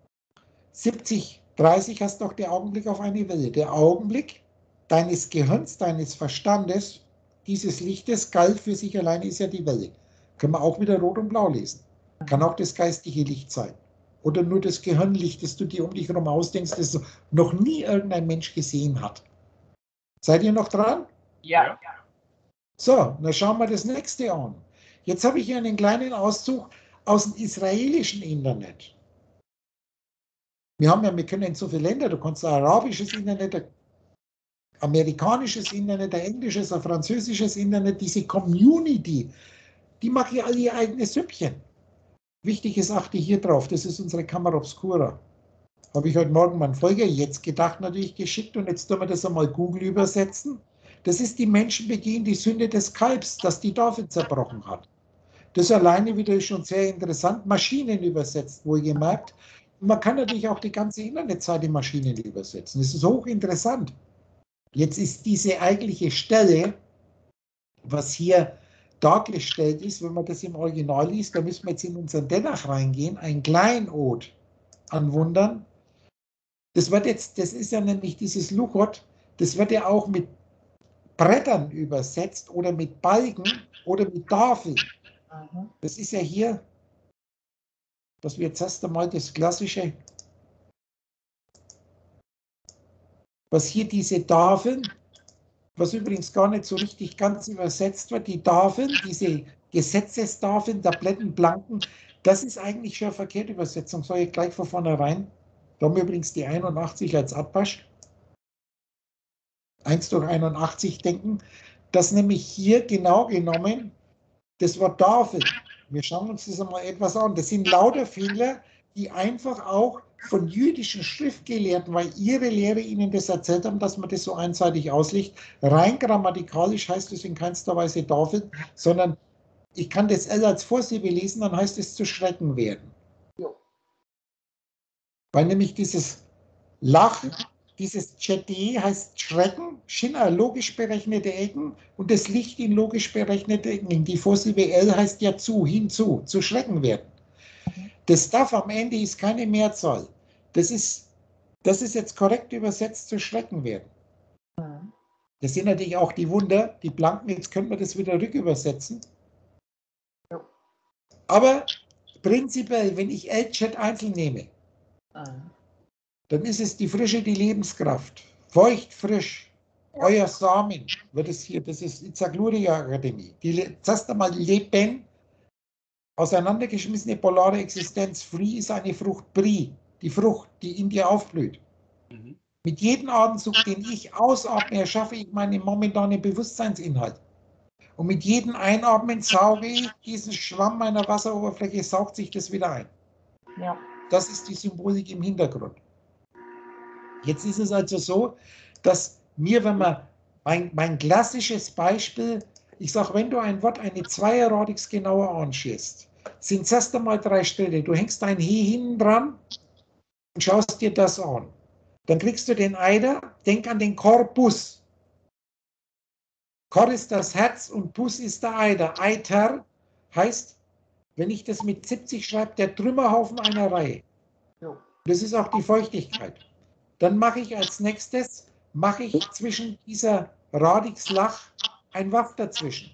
70-30 hast doch der Augenblick auf eine Welle. Der Augenblick deines Gehirns, deines Verstandes, dieses Lichtes, galt für sich alleine, ist ja die Welle. Können wir auch wieder rot und blau lesen. Kann auch das geistige Licht sein. Oder nur das Gehirnlicht, das du dir um dich herum ausdenkst, das noch nie irgendein Mensch gesehen hat. Seid ihr noch dran? Ja. So, dann schauen wir das nächste an. Jetzt habe ich hier einen kleinen Auszug aus dem israelischen Internet. Wir können in so viele Länder, du kannst ein arabisches Internet, ein amerikanisches Internet, ein englisches, ein französisches Internet, diese Community, die macht ja alle ihr eigenes Süppchen. Wichtig ist, achte hier drauf, das ist unsere Kamera Obscura. Habe ich heute Morgen mal einen Folger jetzt gedacht, natürlich geschickt und jetzt tun wir das einmal Google übersetzen. Das ist die Menschen begehen die Sünde des Kalbs, das die Tafel zerbrochen hat. Das alleine wieder ist schon sehr interessant. Maschinen übersetzt, wohlgemerkt. Man kann natürlich auch die ganze Internetseite Maschinen übersetzen. Das ist hochinteressant. Jetzt ist diese eigentliche Stelle, was hier dargestellt ist, wenn man das im Original liest, da müssen wir jetzt in unseren Denach reingehen, ein Kleinod an Wundern. Das ist ja nämlich dieses Luchot, das wird ja auch mit Brettern übersetzt oder mit Balken oder mit Tafeln. Mhm. Das ist ja hier, dass wir jetzt erst einmal das Klassische, was hier diese Tafeln, was übrigens gar nicht so richtig ganz übersetzt wird, die Tafeln, diese Gesetzestafeln, Tabletten, Blanken, das ist eigentlich schon eine verkehrte Übersetzung, sage ich gleich von vornherein. Da haben wir übrigens die 81 als Abwasch. 1 durch 81 denken, dass nämlich hier genau genommen das Wort Tafel, wir schauen uns das einmal etwas an, das sind lauter Fehler, die einfach auch von jüdischen Schriftgelehrten, weil ihre Lehre ihnen das erzählt haben, dass man das so einseitig auslegt. Rein grammatikalisch heißt es in keinster Weise Tafel, sondern ich kann das L als Vorsilbe lesen, dann heißt es zu schrecken werden. Jo. Weil nämlich dieses Lach, dieses Chedi heißt Schrecken, Shinna logisch berechnete Ecken und das Licht in logisch berechnete Ecken. Die Vorsilbe L heißt ja zu, hinzu, zu schrecken werden. Das darf am Ende ist keine Mehrzahl. Das ist jetzt korrekt übersetzt zu schrecken werden. Mhm. Das sind natürlich auch die Wunder, die Blanken, jetzt könnte man das wieder rückübersetzen. Jo. Aber prinzipiell, wenn ich L-Chat einzeln nehme, Mhm. dann ist es die Frische, die Lebenskraft. Feucht, frisch. Euer Samen wird es hier, das ist Itzagluria Akademie. Zuerst einmal Leben, auseinandergeschmissene polare Existenz. Free ist eine Frucht, Brie, die Frucht, die in dir aufblüht. Mhm. Mit jedem Atemzug, den ich ausatme, erschaffe ich meinen momentanen Bewusstseinsinhalt. Und mit jedem Einatmen sauge ich diesen Schwamm meiner Wasseroberfläche, saugt sich das wieder ein. Ja. Das ist die Symbolik im Hintergrund. Jetzt ist es also so, dass mir, wenn man mein klassisches Beispiel, ich sage, wenn du ein Wort, eine Zweierradix genauer anschießt, sind es erst einmal 3 Stelle. Du hängst dein He hinten dran und schaust dir das an. Dann kriegst du den Eider, denk an den Korpus. Kor ist das Herz und Pus ist der Eider. Eiter heißt, wenn ich das mit 70 schreibe, der Trümmerhaufen einer Reihe. Jo. Das ist auch die Feuchtigkeit. Dann mache ich als nächstes, zwischen dieser Radix-Lach ein Waff dazwischen.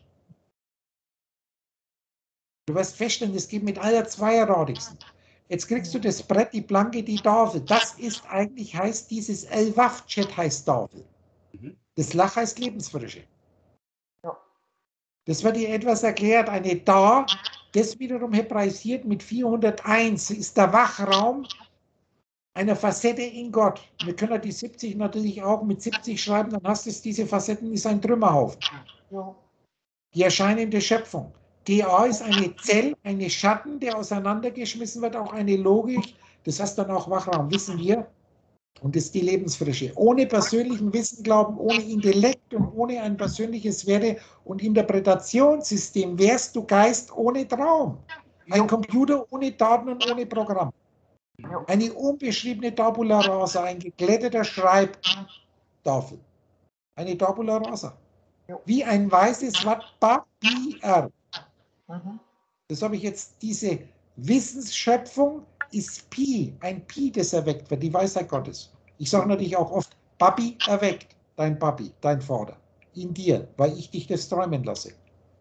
Du wirst feststellen, das geht mit aller Zweierradixen. Jetzt kriegst du das Brett, die Planke, die Tafel. Das ist eigentlich, heißt dieses El-Waff-Chat heißt Tafel. Mhm. Das Lach heißt Lebensfrische. Ja. Das wird dir etwas erklärt. Eine Da, das wiederum hebraisiert mit 401, ist der Wachraum einer Facette in Gott. Wir können ja die 70 natürlich auch mit 70 schreiben, dann hast du diese Facetten, ist ein Trümmerhaufen. Jo. Die erscheinende Schöpfung. DA ist eine Zell, eine Schatten, der auseinandergeschmissen wird, auch eine Logik. Das heißt dann auch Wachraum, wissen wir. Und das ist die Lebensfrische. Ohne persönlichen Wissen, Glauben, ohne Intellekt und ohne ein persönliches Werte- und Interpretationssystem wärst du Geist ohne Traum. Ein Computer ohne Daten und ohne Programm. Jo. Eine unbeschriebene Tabula rasa, ein geglätteter Schreibtafel. Eine Tabula rasa. Jo. Wie ein weißes Wort Papier. Mhm. Das habe ich jetzt, diese Wissensschöpfung ist Pi, ein Pi, das erweckt wird, die Weisheit Gottes. Ich sage natürlich auch oft, Papi erweckt, dein Papi, dein Vater, in dir, weil ich dich das träumen lasse.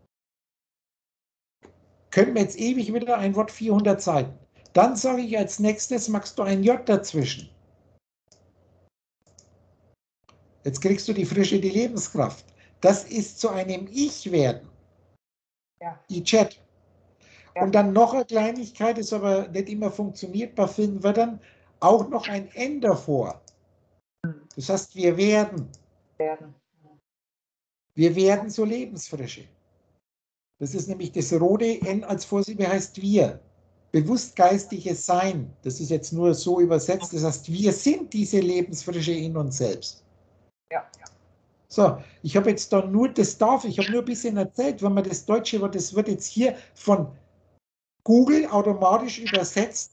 Können wir jetzt ewig wieder ein Wort 400 Seiten. Dann sage ich als nächstes, machst du ein J dazwischen. Jetzt kriegst du die Frische, die Lebenskraft. Das ist zu einem Ich-Werden. Ja. I-Chat. Ja. Und dann noch eine Kleinigkeit, ist aber nicht immer funktioniert bei vielen Wörtern, auch noch ein N davor. Das heißt, wir werden so Lebensfrische. Das ist nämlich das rote N als Vorsilbe heißt wir. Bewusstgeistiges Sein. Das ist jetzt nur so übersetzt. Das heißt, wir sind diese Lebensfrische in uns selbst. Ja. So, ich habe jetzt da nur das darf, ich habe nur ein bisschen erzählt, wenn man das Deutsche, das wird jetzt hier von Google automatisch übersetzt.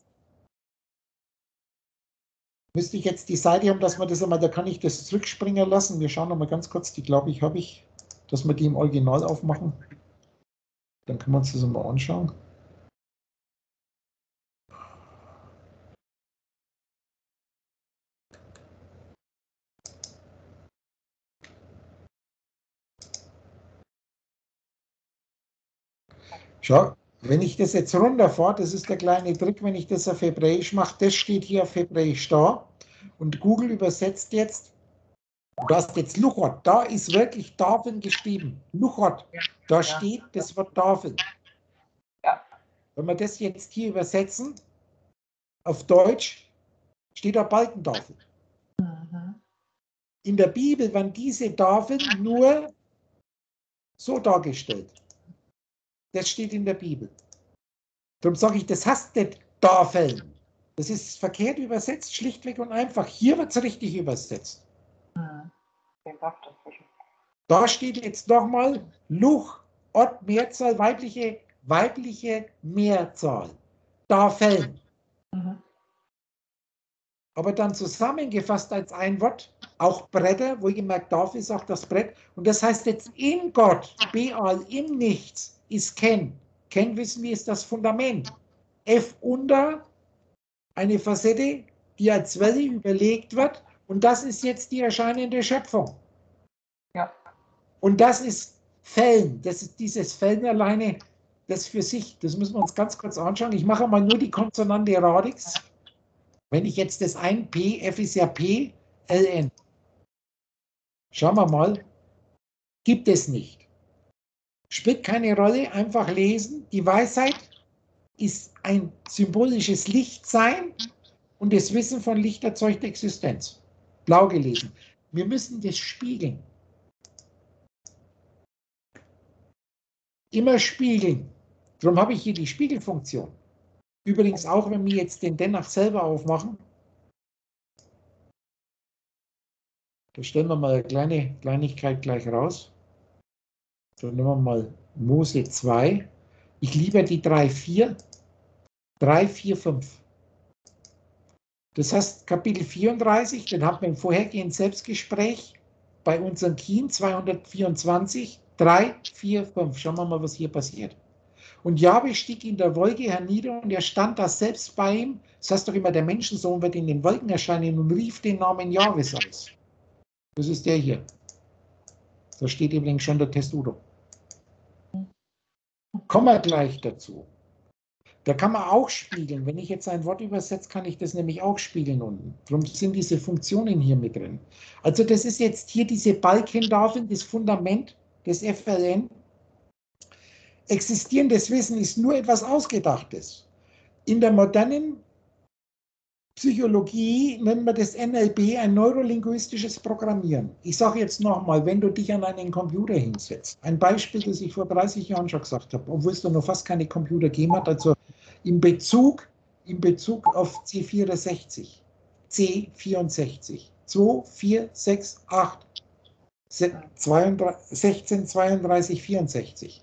Müsste ich jetzt die Seite haben, dass man das einmal, da kann ich das zurückspringen lassen. Wir schauen nochmal ganz kurz, die glaube ich habe ich, dass wir die im Original aufmachen. Dann können wir uns das mal anschauen. Schau, wenn ich das jetzt runterfahre, das ist der kleine Trick, wenn ich das auf Hebräisch mache, das steht hier auf Hebräisch da und Google übersetzt jetzt, du hast jetzt Luchot, da ist wirklich Tafel geschrieben, Luchot, da steht das Wort Tafel. Ja. Wenn wir das jetzt hier übersetzen, auf Deutsch, steht da Balkentafel. Mhm. In der Bibel waren diese Tafeln nur so dargestellt. Das steht in der Bibel. Darum sage ich, das heißt nicht Tafeln. Das ist verkehrt übersetzt, schlichtweg und einfach. Hier wird es richtig übersetzt. Mhm. Den dachte ich. Da steht jetzt nochmal Luch, Ort, Mehrzahl, weibliche Mehrzahl. Tafeln. Mhm. Aber dann zusammengefasst als ein Wort, auch Bretter, wo ich gemerkt, Tafel ist auch das Brett. Und das heißt jetzt in Gott, Beal, im Nichts, ist Ken. Ken wissen wir, ist das Fundament. F unter, eine Facette, die als Welle überlegt wird. Und das ist jetzt die erscheinende Schöpfung. Ja. Und das ist Fällen. Das ist dieses Fällen alleine, das für sich, das müssen wir uns ganz kurz anschauen. Ich mache mal nur die Konsonante Radix. Wenn ich jetzt das ein P, F ist ja P, LN. Schauen wir mal. Gibt es nicht. Spielt keine Rolle, einfach lesen. Die Weisheit ist ein symbolisches Lichtsein und das Wissen von Licht erzeugt Existenz. Blau gelesen. Wir müssen das spiegeln. Immer spiegeln. Darum habe ich hier die Spiegelfunktion. Übrigens auch, wenn wir jetzt den Denach selber aufmachen. Da stellen wir mal eine kleine Kleinigkeit gleich raus. Dann nehmen wir mal Mose 2. Ich liebe die 3, 4. 3, 4, 5. Das heißt, Kapitel 34, den hatten wir im vorhergehenden Selbstgespräch bei unseren Kien 224, 3, 4, 5. Schauen wir mal, was hier passiert. Und Jahwe stieg in der Wolke hernieder und er stand da selbst bei ihm. Das heißt doch immer, der Menschensohn wird in den Wolken erscheinen und rief den Namen Jahwes aus. Das ist der hier. Da steht übrigens schon der Testudo. Kommen wir gleich dazu. Da kann man auch spiegeln. Wenn ich jetzt ein Wort übersetze, kann ich das nämlich auch spiegeln unten. Darum sind diese Funktionen hier mit drin. Also das ist jetzt hier diese Balkentafeln, das Fundament des FLN. Existierendes Wissen ist nur etwas Ausgedachtes. In der modernen Psychologie nennt man das NLP ein neurolinguistisches Programmieren. Ich sage jetzt nochmal, wenn du dich an einen Computer hinsetzt, ein Beispiel, das ich vor 30 Jahren schon gesagt habe, obwohl es da noch fast keine Computer gegeben hat, also in Bezug auf C64, 2, 4, 6, 8, 16, 32, 64.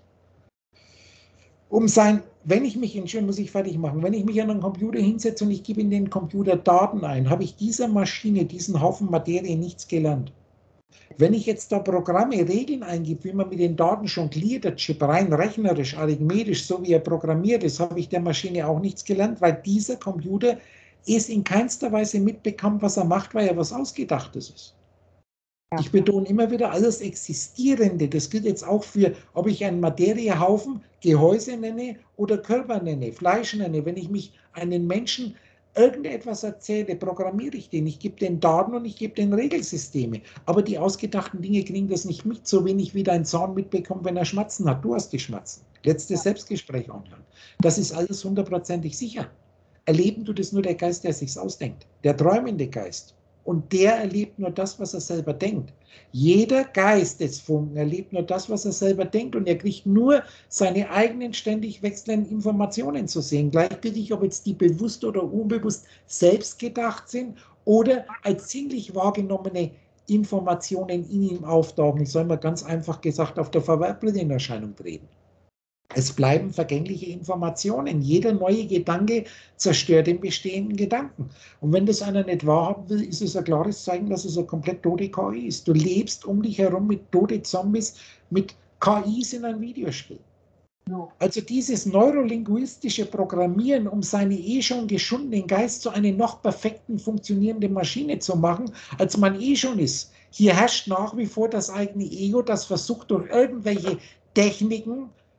Wenn ich mich an einen Computer hinsetze und ich gebe in den Computer Daten ein, habe ich dieser Maschine, diesen Haufen Materie nichts gelernt. Wenn ich jetzt da Programme, Regeln eingebe, wie man mit den Daten jongliert, der Chip rein rechnerisch, arithmetisch, so wie er programmiert ist, habe ich der Maschine auch nichts gelernt, weil dieser Computer es in keinster Weise mitbekommt, was er macht, weil er was Ausgedachtes ist. Ich betone immer wieder, alles Existierende, das gilt jetzt auch für, ob ich einen Materiehaufen Gehäuse nenne oder Körper nenne, Fleisch nenne. Wenn ich mich einen Menschen irgendetwas erzähle, programmiere ich den. Ich gebe den Daten und ich gebe den Regelsysteme. Aber die ausgedachten Dinge kriegen das nicht mit, so wenig wie dein Zaun mitbekommt, wenn er Schmatzen hat. Du hast die Schmatzen. Letztes Selbstgespräch online. Das ist alles hundertprozentig sicher. Erleben tut es nur der Geist, der sich's ausdenkt. Der träumende Geist. Und der erlebt nur das, was er selber denkt. Jeder Geistesfunken erlebt nur das, was er selber denkt. Und er kriegt nur seine eigenen ständig wechselnden Informationen zu sehen. Gleichgültig, ob jetzt die bewusst oder unbewusst selbst gedacht sind oder als sinnlich wahrgenommene Informationen in ihm auftauchen. Ich soll mal ganz einfach gesagt auf der Verwerbbrille in Erscheinung treten. Es bleiben vergängliche Informationen. Jeder neue Gedanke zerstört den bestehenden Gedanken. Und wenn das einer nicht wahrhaben will, ist es ein klares Zeichen, dass es eine komplett tote KI ist. Du lebst um dich herum mit toten Zombies, mit KIs in einem Videospiel. Also dieses neurolinguistische Programmieren, um seine schon geschundenen Geist zu einer noch perfekten funktionierenden Maschine zu machen, als man schon ist. Hier herrscht nach wie vor das eigene Ego, das versucht durch irgendwelche Techniken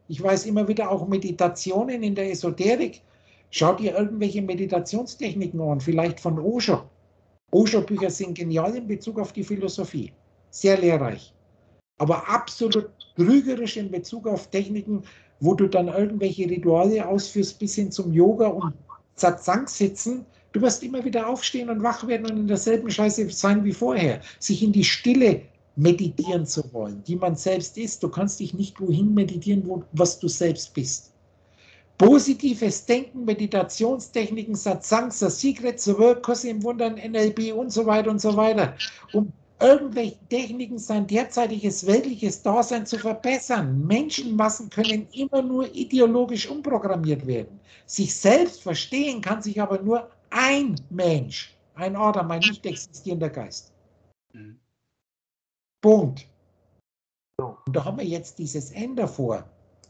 Ich weiß immer wieder auch Meditationen in der Esoterik. Schaut ihr irgendwelche Meditationstechniken an, vielleicht von Osho. Osho-Bücher sind genial in Bezug auf die Philosophie. Sehr lehrreich. Aber absolut trügerisch in Bezug auf Techniken, wo du dann irgendwelche Rituale ausführst, bis hin zum Yoga und Satsang sitzen. Du wirst immer wieder aufstehen und wach werden und in derselben Scheiße sein wie vorher. Sich in die Stille meditieren zu wollen, die man selbst ist. Du kannst dich nicht wohin meditieren, was du selbst bist. Positives Denken, Meditationstechniken, Satsang, The Secret, The Work, Kurs im Wundern, NLP und so weiter und so weiter. Um irgendwelche Techniken sein derzeitiges weltliches Dasein zu verbessern. Menschenmassen können immer nur ideologisch umprogrammiert werden. Sich selbst verstehen kann sich aber nur ein Mensch, ein Adam, ein nicht existierender Geist. Mhm. Punkt. Und da haben wir jetzt dieses N davor.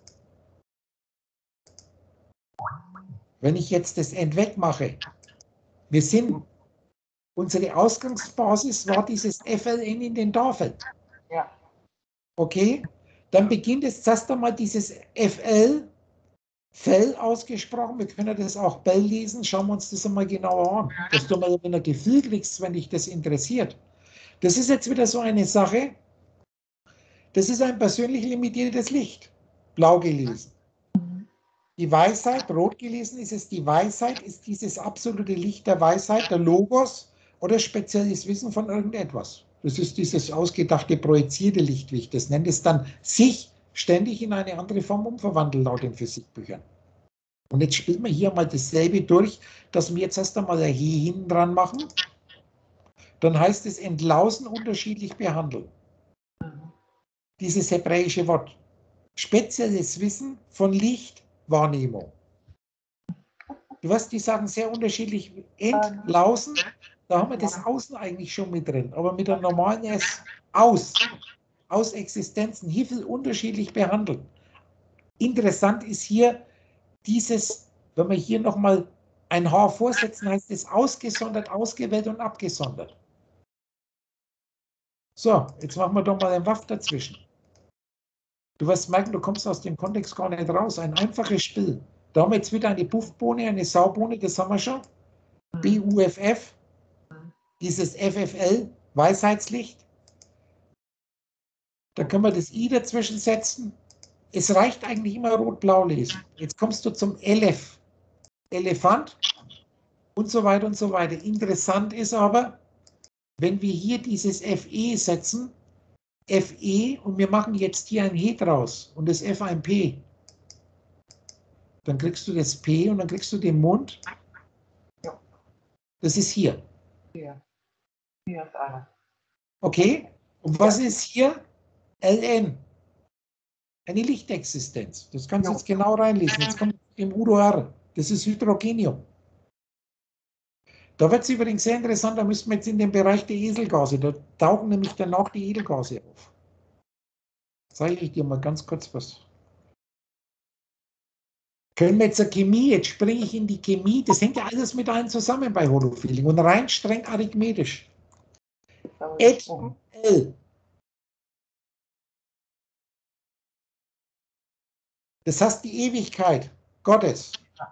Wenn ich jetzt das N wegmache, unsere Ausgangsbasis war dieses FLN in den Tafeln. Ja. Okay? Dann beginnt es zuerst einmal dieses FL, Fell ausgesprochen. Wir können das auch Bell lesen. Schauen wir uns das einmal genauer an. Dass du mal ein Gefühl kriegst, wenn dich das interessiert. Das ist jetzt wieder so eine Sache. Das ist ein persönlich limitiertes Licht. Blau gelesen. Die Weisheit, rot gelesen ist es, die Weisheit ist dieses absolute Licht der Weisheit, der Logos oder spezielles Wissen von irgendetwas. Das ist dieses ausgedachte, projizierte Licht, wie ich das nenne, das dann sich ständig in eine andere Form umverwandelt, laut den Physikbüchern. Und jetzt spielen wir hier mal dasselbe durch, dass wir jetzt erst einmal ein He hinten dran machen. Dann heißt es entlausen, unterschiedlich behandeln. Dieses hebräische Wort. Spezielles Wissen von Lichtwahrnehmung. Du weißt, die sagen sehr unterschiedlich entlausen. Da haben wir das Außen eigentlich schon mit drin. Aber mit der normalen S aus Existenzen hier viel unterschiedlich behandeln. Interessant ist hier dieses, wenn wir hier nochmal ein H vorsetzen, heißt es ausgesondert, ausgewählt und abgesondert. So, jetzt machen wir doch mal ein Waff dazwischen. Du wirst merken, du kommst aus dem Kontext gar nicht raus. Ein einfaches Spiel. Da haben wir jetzt wieder eine Puffbohne, eine Saubohne, das haben wir schon. BUFF, dieses FFL, Weisheitslicht. Da können wir das I dazwischen setzen. Es reicht eigentlich immer rot-blau lesen. Jetzt kommst du zum LF, Elefant und so weiter und so weiter. Interessant ist aber, wenn wir hier dieses FE setzen, FE und wir machen jetzt hier ein He draus und das F ein P. Dann kriegst du das P und dann kriegst du den Mund. Das ist hier. Hier. Hier ist alles. Okay? Und was ist hier? LN. Eine Lichtexistenz. Das kannst du jetzt genau reinlesen. Jetzt kommt im UDR. Das ist Hydrogenium. Da wird es übrigens sehr interessant, da müssen wir jetzt in den Bereich der Eselgase, da tauchen nämlich danach die Edelgase auf. Zeige ich dir mal ganz kurz was. Können wir jetzt eine Chemie, jetzt springe ich in die Chemie, das hängt ja alles mit allen zusammen bei Holofeeling und rein streng arithmetisch. L. Das heißt die Ewigkeit Gottes.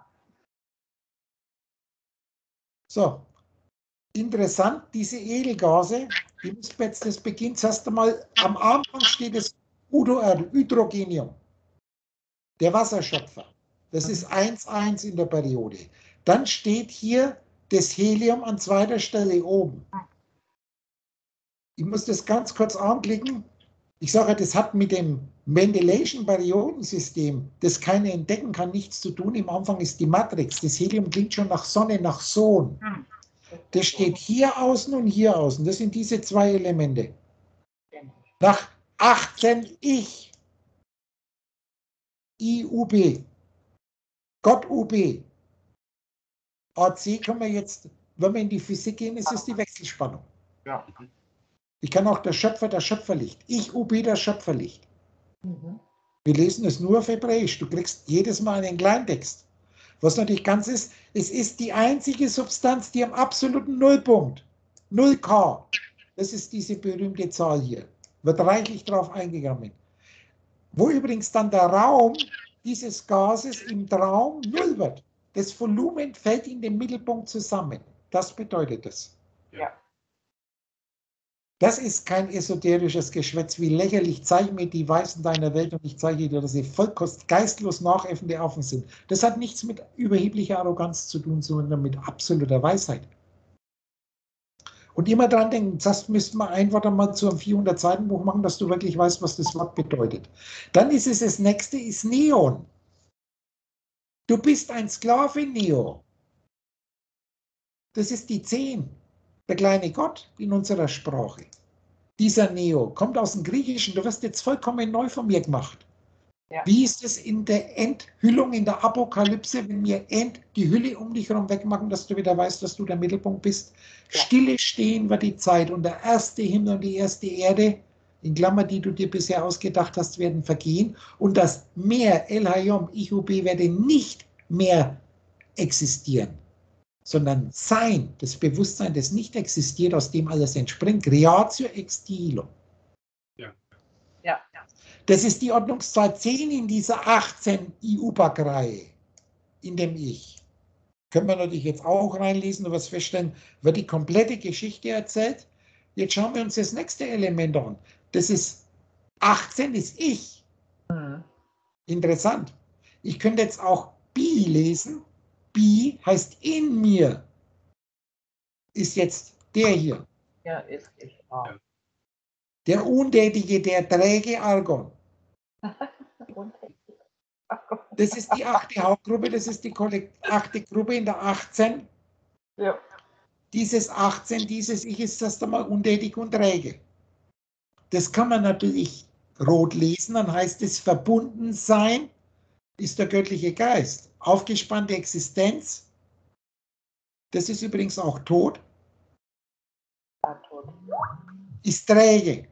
So, interessant, diese Edelgase, die müssen wir jetzt, das beginnt zuerst einmal, am Anfang steht das Hydrogenium, der Wasserschöpfer. Das ist 1,1 in der Periode. Dann steht hier das Helium an zweiter Stelle oben. Ich muss das ganz kurz anklicken. Ich sage, das hat mit dem Mendeleischen Periodensystem, das keiner entdecken kann, nichts zu tun. Im Anfang ist die Matrix. Das Helium klingt schon nach Sonne, nach Sohn. Das steht hier außen und hier außen. Das sind diese zwei Elemente. Nach 18 Ich. IUB. Gott UB. AC können wir jetzt, wenn wir in die Physik gehen, ist es die Wechselspannung. Ja. Ich kann auch der Schöpfer, das Schöpferlicht. Ich UB, das Schöpferlicht. Wir lesen es nur auf Hebräisch. Du kriegst jedes Mal einen Kleintext. Was natürlich ganz ist, es ist die einzige Substanz, die am absoluten Nullpunkt, 0K, das ist diese berühmte Zahl hier, wird reichlich drauf eingegangen. wo übrigens dann der Raum dieses Gases im Traum null wird. Das Volumen fällt in den Mittelpunkt zusammen. Das bedeutet es. Ja. Das ist kein esoterisches Geschwätz, wie lächerlich, zeige mir die Weisen deiner Welt und ich zeige dir, dass sie vollkost geistlos nachäffende Affen sind. Das hat nichts mit überheblicher Arroganz zu tun, sondern mit absoluter Weisheit. Und immer dran denken, das müssten wir ein Wort einmal zu einem 400-Seiten-Buch machen, dass du wirklich weißt, was das Wort bedeutet. Dann ist es, das nächste ist Neon. Du bist ein Sklave, Neo. Das ist die 10, der kleine Gott in unserer Sprache. Dieser Neo kommt aus dem Griechischen, du wirst jetzt vollkommen neu von mir gemacht. Ja. Wie ist es in der Enthüllung, in der Apokalypse, wenn wir die Hülle um dich herum wegmachen, dass du wieder weißt, dass du der Mittelpunkt bist? Ja. Stille stehen wird die Zeit und der erste Himmel und die erste Erde, in Klammer, die du dir bisher ausgedacht hast, werden vergehen und das Meer, El Hayom, IUB, werde nicht mehr existieren, sondern Sein, das Bewusstsein, das nicht existiert, aus dem alles entspringt, Creatio ex nihilo. Ja. Das ist die Ordnungszahl 10 in dieser 18 IUPAC-Reihe, in dem Ich. Können wir natürlich jetzt auch reinlesen, du wirst feststellen, wird die komplette Geschichte erzählt. Jetzt schauen wir uns das nächste Element an. Das ist 18 ist Ich. Mhm. Interessant. Ich könnte jetzt auch Bi lesen. Bi heißt in mir. Ist jetzt der hier. Ja, ist ich auch. Ja. Der untätige, der träge Argon. Das ist die 8. Hauptgruppe, das ist die 8. Gruppe in der 18. Ja. Dieses 18, dieses Ich ist erst einmal untätig und träge. Das kann man natürlich rot lesen, dann heißt es verbunden sein ist der göttliche Geist. Aufgespannte Existenz, das ist übrigens auch tot, Ja, tot. ist träge.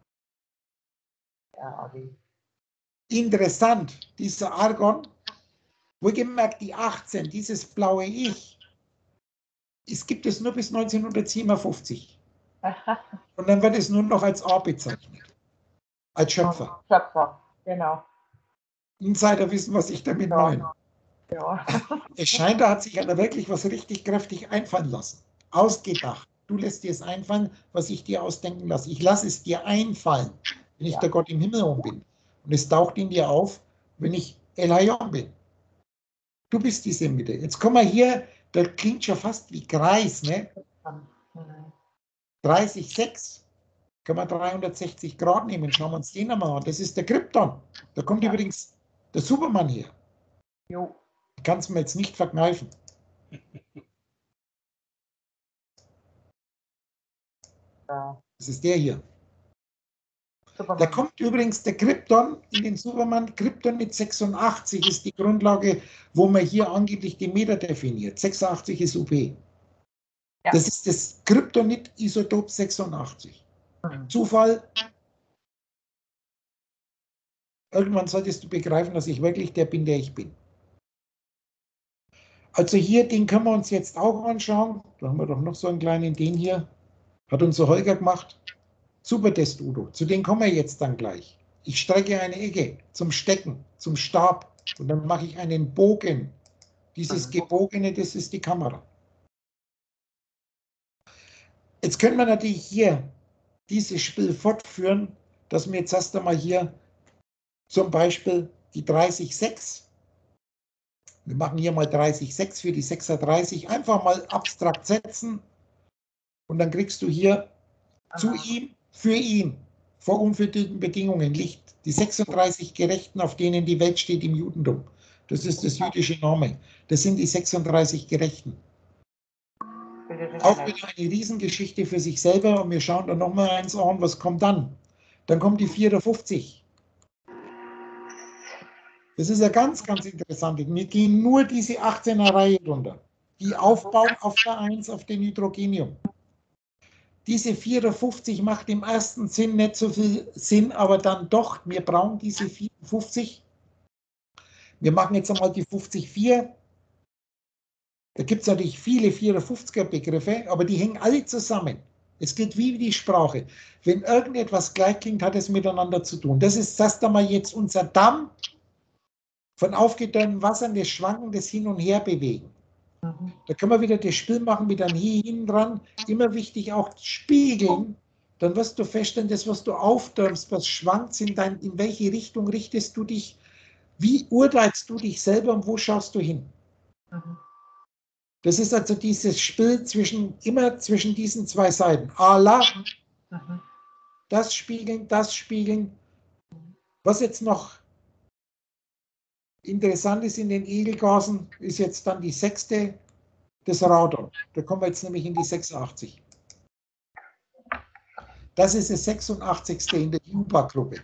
Ja, Adi. Interessant, dieser Argon, wohlgemerkt die 18, dieses blaue Ich, es gibt es nur bis 1957. Und dann wird es nur noch als A bezeichnet. Als Schöpfer. Schöpfer, genau. Insider wissen, was ich damit meine. Ja. Es scheint, da hat sich einer wirklich was richtig kräftig einfallen lassen. Ausgedacht. Du lässt dir es einfallen, was ich dir ausdenken lasse. Ich lasse es dir einfallen, wenn ich der Gott im Himmel oben bin. Und es taucht in dir auf, wenn ich El Hayom bin. Du bist diese Mitte. Jetzt kommen wir hier, das klingt schon fast wie Kreis, ne? 30,6. Können wir 360 Grad nehmen. Schauen wir uns den einmal an. Das ist der Krypton. Da kommt übrigens der Superman her. Jo. Kann es mir jetzt nicht verkneifen. Ja. Das ist der hier. Superman. Da kommt übrigens der Krypton in den Superman. Krypton mit 86 ist die Grundlage, wo man hier angeblich den Meter definiert. 86 ist UP. Ja. Das ist das Kryptonit-Isotop 86. Zufall? Irgendwann solltest du begreifen, dass ich wirklich der bin, der ich bin. Also hier, den können wir uns jetzt auch anschauen. Da haben wir doch noch so einen kleinen, den hier. Hat unser Holger gemacht. Supertest, Udo. Zu dem kommen wir jetzt dann gleich. Ich strecke eine Ecke zum Stecken, zum Stab. Und dann mache ich einen Bogen. Dieses Gebogene, das ist die Kamera. Jetzt können wir natürlich hier dieses Spiel fortführen, dass wir jetzt erst einmal hier zum Beispiel die 30,6. Wir machen hier mal 30,6 für die 36. Einfach mal abstrakt setzen. Und dann kriegst du hier zu ihm, für ihn, vor unverdienten Bedingungen Licht. Die 36 Gerechten, auf denen die Welt steht im Judentum. Das ist das jüdische Name. Das sind die 36 Gerechten. Auch wieder eine Riesengeschichte für sich selber. Und wir schauen dann nochmal eins an, was kommt dann? Dann kommt die 54. Das ist ja ganz, ganz interessant. Wir gehen nur diese 18er Reihe runter. Die aufbauen auf der 1 auf den Hydrogenium. Diese 54 macht im ersten Sinn nicht so viel Sinn, aber dann doch, wir brauchen diese 54. Wir machen jetzt einmal die 54. Da gibt es natürlich viele 54er Begriffe, aber die hängen alle zusammen. Es geht wie die Sprache. Wenn irgendetwas gleich klingt, hat es miteinander zu tun. Das ist das da mal jetzt unser Damm von aufgedämmtem Wasser, das Schwanken, das Hin und Her bewegen. Da können wir wieder das Spiel machen mit einem Hi hinten dran. Immer wichtig auch spiegeln. Dann wirst du feststellen, das, was du aufdämmst, was schwankt, in welche Richtung richtest du dich, wie urteilst du dich selber und wo schaust du hin? Das ist also dieses Spiel immer zwischen diesen zwei Seiten. Allah, das Spiegeln, das Spiegeln. Was jetzt noch interessant ist in den Edelgasen, ist jetzt dann die 6. das Radon. Da kommen wir jetzt nämlich in die 86. Das ist das 86. in der Juba-Gruppe.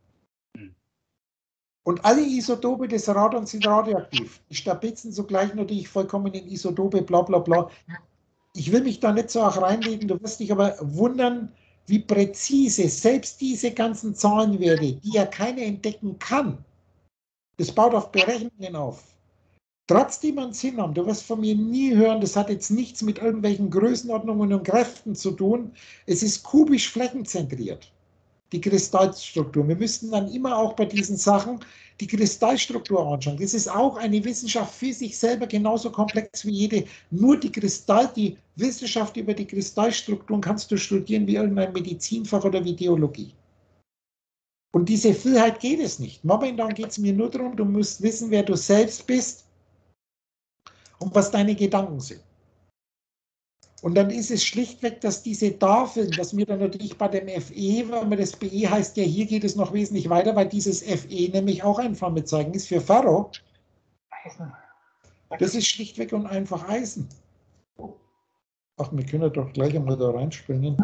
Und alle Isotope des Radons sind radioaktiv. Die Stabitzen sogleich natürlich vollkommen in Isotope, bla bla bla. Ich will mich da nicht so auch reinlegen, du wirst dich aber wundern, wie präzise selbst diese ganzen Zahlenwerte, die ja keiner entdecken kann, das baut auf Berechnungen auf. Trotzdem man Sinn haben, du wirst von mir nie hören, das hat jetzt nichts mit irgendwelchen Größenordnungen und Kräften zu tun. Es ist kubisch flächenzentriert, die Kristallstruktur. Wir müssten dann immer auch bei diesen Sachen die Kristallstruktur anschauen. Das ist auch eine Wissenschaft für sich selber genauso komplex wie jede. Nur die Wissenschaft über die Kristallstrukturen kannst du studieren wie irgendein Medizinfach oder wie Theologie. Und diese Vielheit geht es nicht. Momentan geht es mir nur darum, du musst wissen, wer du selbst bist und was deine Gedanken sind. Und dann ist es schlichtweg, dass diese Tafeln, dass wir dann natürlich bei dem FE, weil man das BE heißt, ja, hier geht es noch wesentlich weiter, weil dieses FE nämlich auch ein Formelzeichen ist für Ferro. Eisen. Das ist schlichtweg und einfach Eisen. Ach, wir können doch gleich einmal da reinspringen.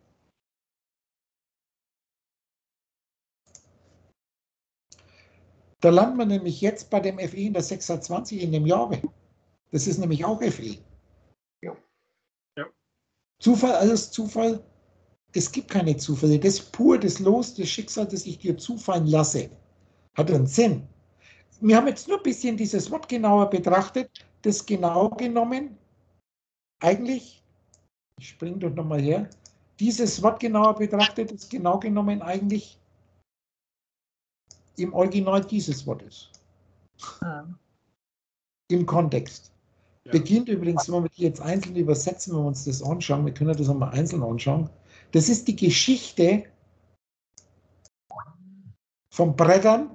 Da landen wir nämlich jetzt bei dem FE in der 26 in dem Jahre. Das ist nämlich auch FE. Ja. Zufall, alles Zufall. Es gibt keine Zufälle. Das pur, das Los, das Schicksal, das ich dir zufallen lasse, hat einen Sinn. Wir haben jetzt nur ein bisschen dieses Wort genauer betrachtet. Das genau genommen, eigentlich, ich springe doch nochmal her, dieses Wort genauer betrachtet, ist genau genommen eigentlich im Original dieses Wortes. Im Kontext. Ja. Beginnt übrigens, wenn wir die jetzt einzeln übersetzen, wenn wir uns das anschauen, wir können das einmal einzeln anschauen. Das ist die Geschichte von Brettern.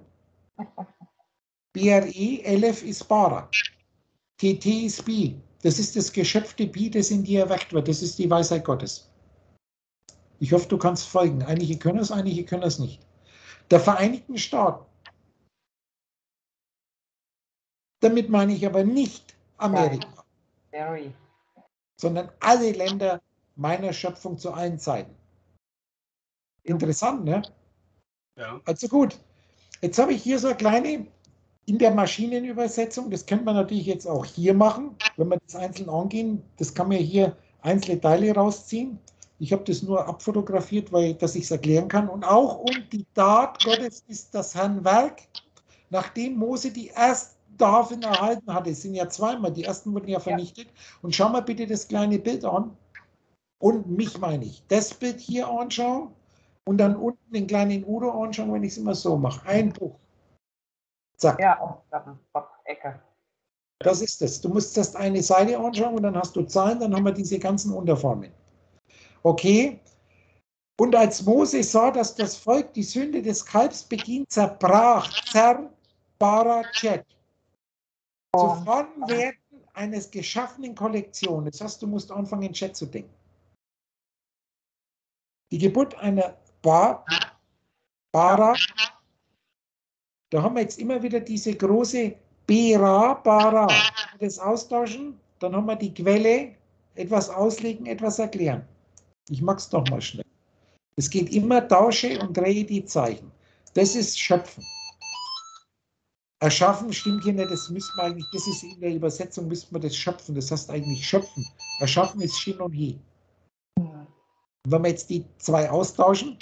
BRE, LF ist Bara. TT ist Bi. Das ist das geschöpfte Bi, das in dir erweckt wird. Das ist die Weisheit Gottes. Ich hoffe, du kannst folgen. Einige können es, einige können es nicht. Der Vereinigten Staaten. Damit meine ich aber nicht Amerika, sondern alle Länder meiner Schöpfung zu allen Zeiten. Interessant, ne? Ja. Also gut, jetzt habe ich hier so eine kleine in der Maschinenübersetzung, das könnte man natürlich jetzt auch hier machen, wenn wir das einzeln angehen, das kann man hier einzelne Teile rausziehen. Ich habe das nur abfotografiert, dass ich es erklären kann. Und auch und die Tat Gottes ist das Handwerk, nachdem Mose die ersten Tafeln erhalten hatte. Es sind ja zweimal, die ersten wurden ja vernichtet. Und schau mal bitte das kleine Bild an. Und mich meine ich, das Bild hier anschauen und dann unten den kleinen Udo anschauen, wenn ich es immer so mache. Ein Buch. Zack. Ja, Ecke. Das ist es. Du musst erst eine Seite anschauen und dann hast du Zahlen, dann haben wir diese ganzen Unterformen. Okay. Und als Mose sah, dass das Volk die Sünde des Kalbs beging, zerbrach Barachet. Sofort werden eines geschaffenen Kollektion. Das heißt, du musst anfangen, in Chat zu denken. Die Geburt einer Bara, da haben wir jetzt immer wieder diese große Bara. Das austauschen, dann haben wir die Quelle, etwas auslegen, etwas erklären. Ich mag es doch mal schnell. Es geht immer, tausche und drehe die Zeichen. Das ist Schöpfen. Erschaffen stimmt hier nicht, das müssen wir eigentlich, das ist in der Übersetzung, müssten wir das schöpfen, das heißt eigentlich schöpfen. Erschaffen ist Shin und He. Und wenn wir jetzt die zwei austauschen,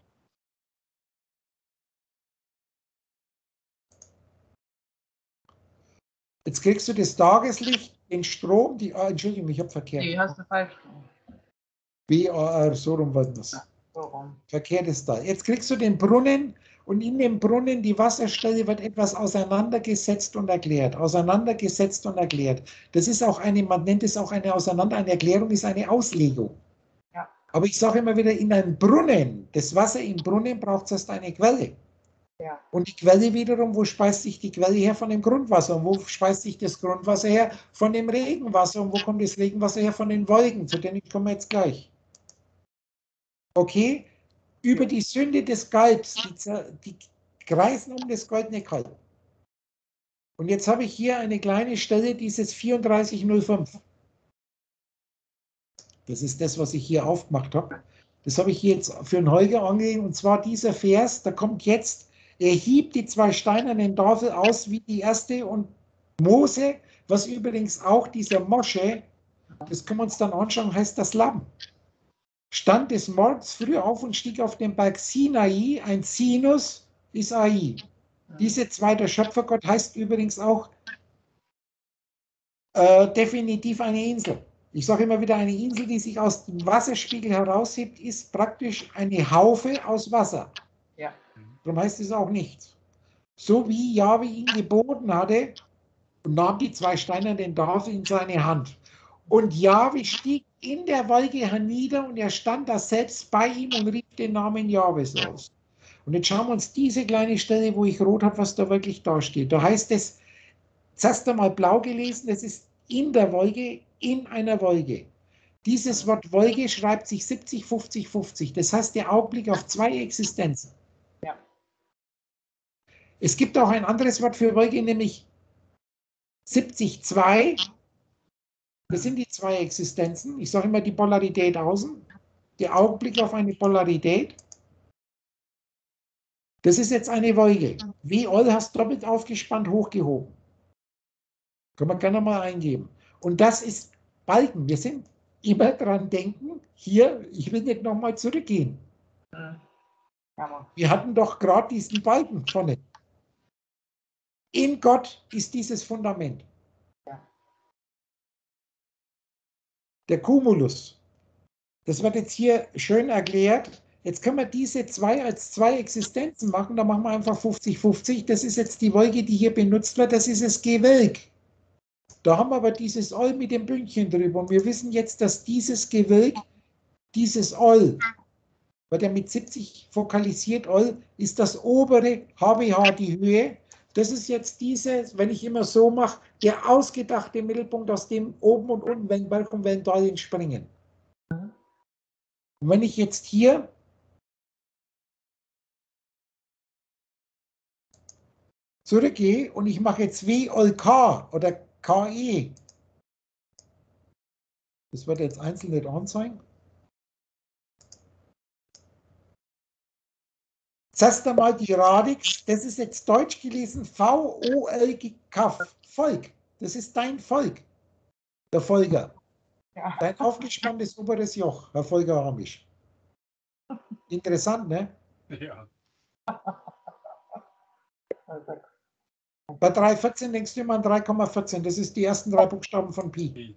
jetzt kriegst du das Tageslicht, den Strom, Entschuldigung, ich habe verkehrt. Die hast du falsch. B-A-R, so rum war das. So rum. Verkehrt ist da. Jetzt kriegst du den Brunnen und in dem Brunnen, die Wasserstelle, wird etwas auseinandergesetzt und erklärt. Auseinandergesetzt und erklärt. Das ist auch eine, man nennt es auch eine eine Erklärung ist eine Auslegung. Ja. Aber ich sage immer wieder, in einem Brunnen, das Wasser im Brunnen braucht erst eine Quelle. Ja. Und die Quelle wiederum, wo speist sich die Quelle her? Von dem Grundwasser. Und wo speist sich das Grundwasser her? Von dem Regenwasser. Und wo kommt das Regenwasser her? Von den Wolken, zu denen kommen wir jetzt gleich. Okay? Über die Sünde des Kalbs, die kreisen um das goldene Kalb. Und jetzt habe ich hier eine kleine Stelle, dieses 3405. Das ist das, was ich hier aufgemacht habe. Das habe ich hier jetzt für den Holger angelegt. Und zwar dieser Vers, da kommt jetzt, er hiebt die 2 steinernen Tafel aus wie die erste und Mose, was übrigens auch dieser Mosche, das können wir uns dann anschauen, heißt das Lamm. Stand des Morgens früh auf und stieg auf den Berg Sinai, ein Sinus ist Ai. Diese 2, der Schöpfergott, heißt übrigens auch definitiv eine Insel. Ich sage immer wieder, eine Insel, die sich aus dem Wasserspiegel heraushebt, ist praktisch eine Haufe aus Wasser. Ja. Darum heißt es auch nichts. So wie Jahwe ihn geboten hatte und nahm die 2 steinernen Tafeln in seine Hand. Und Jahwe stieg in der Wolke hernieder und er stand da selbst bei ihm und rief den Namen Jahwes aus. Und jetzt schauen wir uns diese kleine Stelle, wo ich rot habe, was da wirklich da steht. Da heißt es, zuerst einmal blau gelesen, das ist in der Wolke, in einer Wolke. Dieses Wort Wolke schreibt sich 70, 50, 50. Das heißt, der Augenblick auf 2 Existenzen. Ja. Es gibt auch ein anderes Wort für Wolke, nämlich 70, 2. Das sind die 2 Existenzen. Ich sage immer die Polarität außen. Der Augenblick auf eine Polarität. Das ist jetzt eine Wolke. W-Oll hast doppelt aufgespannt, hochgehoben. Können wir gerne mal eingeben. Und das ist Balken. Wir sind immer dran denken, hier, ich will nicht nochmal zurückgehen. Ja, Wir hatten doch gerade diesen Balken vorne. In Gott ist dieses Fundament. Ja. Der Cumulus. Das wird jetzt hier schön erklärt. Jetzt können wir diese 2 als 2 Existenzen machen. Da machen wir einfach 50-50. Das ist jetzt die Wolke, die hier benutzt wird. Das ist das Gewölk. Da haben wir aber dieses Oll mit dem Bündchen drüber. Und wir wissen jetzt, dass dieses Gewölk, dieses Oll, wird ja mit 70 fokalisiert, Oll, ist das obere HBH, die Höhe. Das ist jetzt diese, wenn ich immer so mache, der ausgedachte Mittelpunkt, aus dem oben und unten Wellenbalken und Wellentalien springen. Und wenn ich jetzt hier zurückgehe und ich mache jetzt W-Oll-K oder KE, das wird jetzt einzeln nicht anzeigen. Zuerst einmal die Radix, das ist jetzt deutsch gelesen, V-O-L-K, Volk. Das ist dein Volk, der Volker. Ja. Dein aufgespanntes oberes Joch, Herr Volker Hamisch. Interessant, ne? Ja. Bei 3,14 denkst du immer an 3,14. Das ist die ersten 3 Buchstaben von Pi.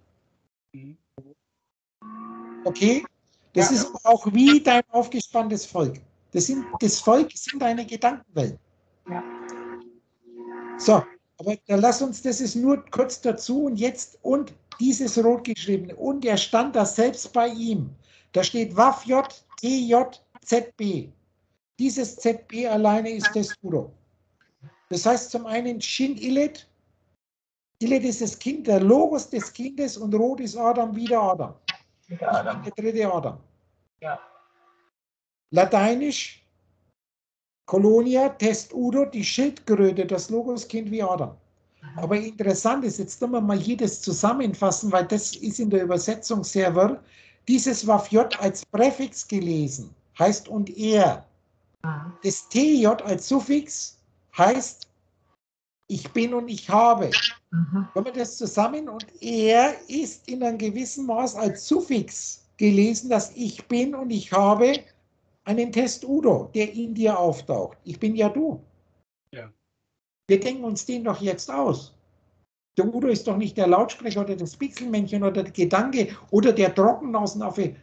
Okay? Das ist aber auch wie dein aufgespanntes Volk. Das Volk sind deine Gedankenwelt. Ja. So, aber dann lass uns, das ist nur kurz dazu und jetzt und dieses rot geschriebene und er stand da selbst bei ihm. Da steht Waf J, T J, ZB. Dieses ZB alleine ist das Udo. Das heißt zum einen Shin Ilet. Ilet ist das Kind, der Logos des Kindes und Rot ist Adam, wieder Adam. Wieder Adam. Der dritte Adam. Ja. Lateinisch Colonia, Test Udo, die Schildkröte, das Logoskind wie Adam. Aber interessant ist, jetzt tun wir mal jedes zusammenfassen, weil das ist in der Übersetzung sehr wirr. Dieses Waf J als Präfix gelesen, heißt und er. Das TJ als Suffix heißt ich bin und ich habe. Wenn wir das zusammen und er ist in einem gewissen Maß als Suffix gelesen, dass ich bin und ich habe einen Test Udo, der in dir auftaucht. Ich bin ja du. Ja. Wir denken uns den doch jetzt aus. Der Udo ist doch nicht der Lautsprecher oder das Pixelmännchen oder der Gedanke oder der Trockennasenaffe.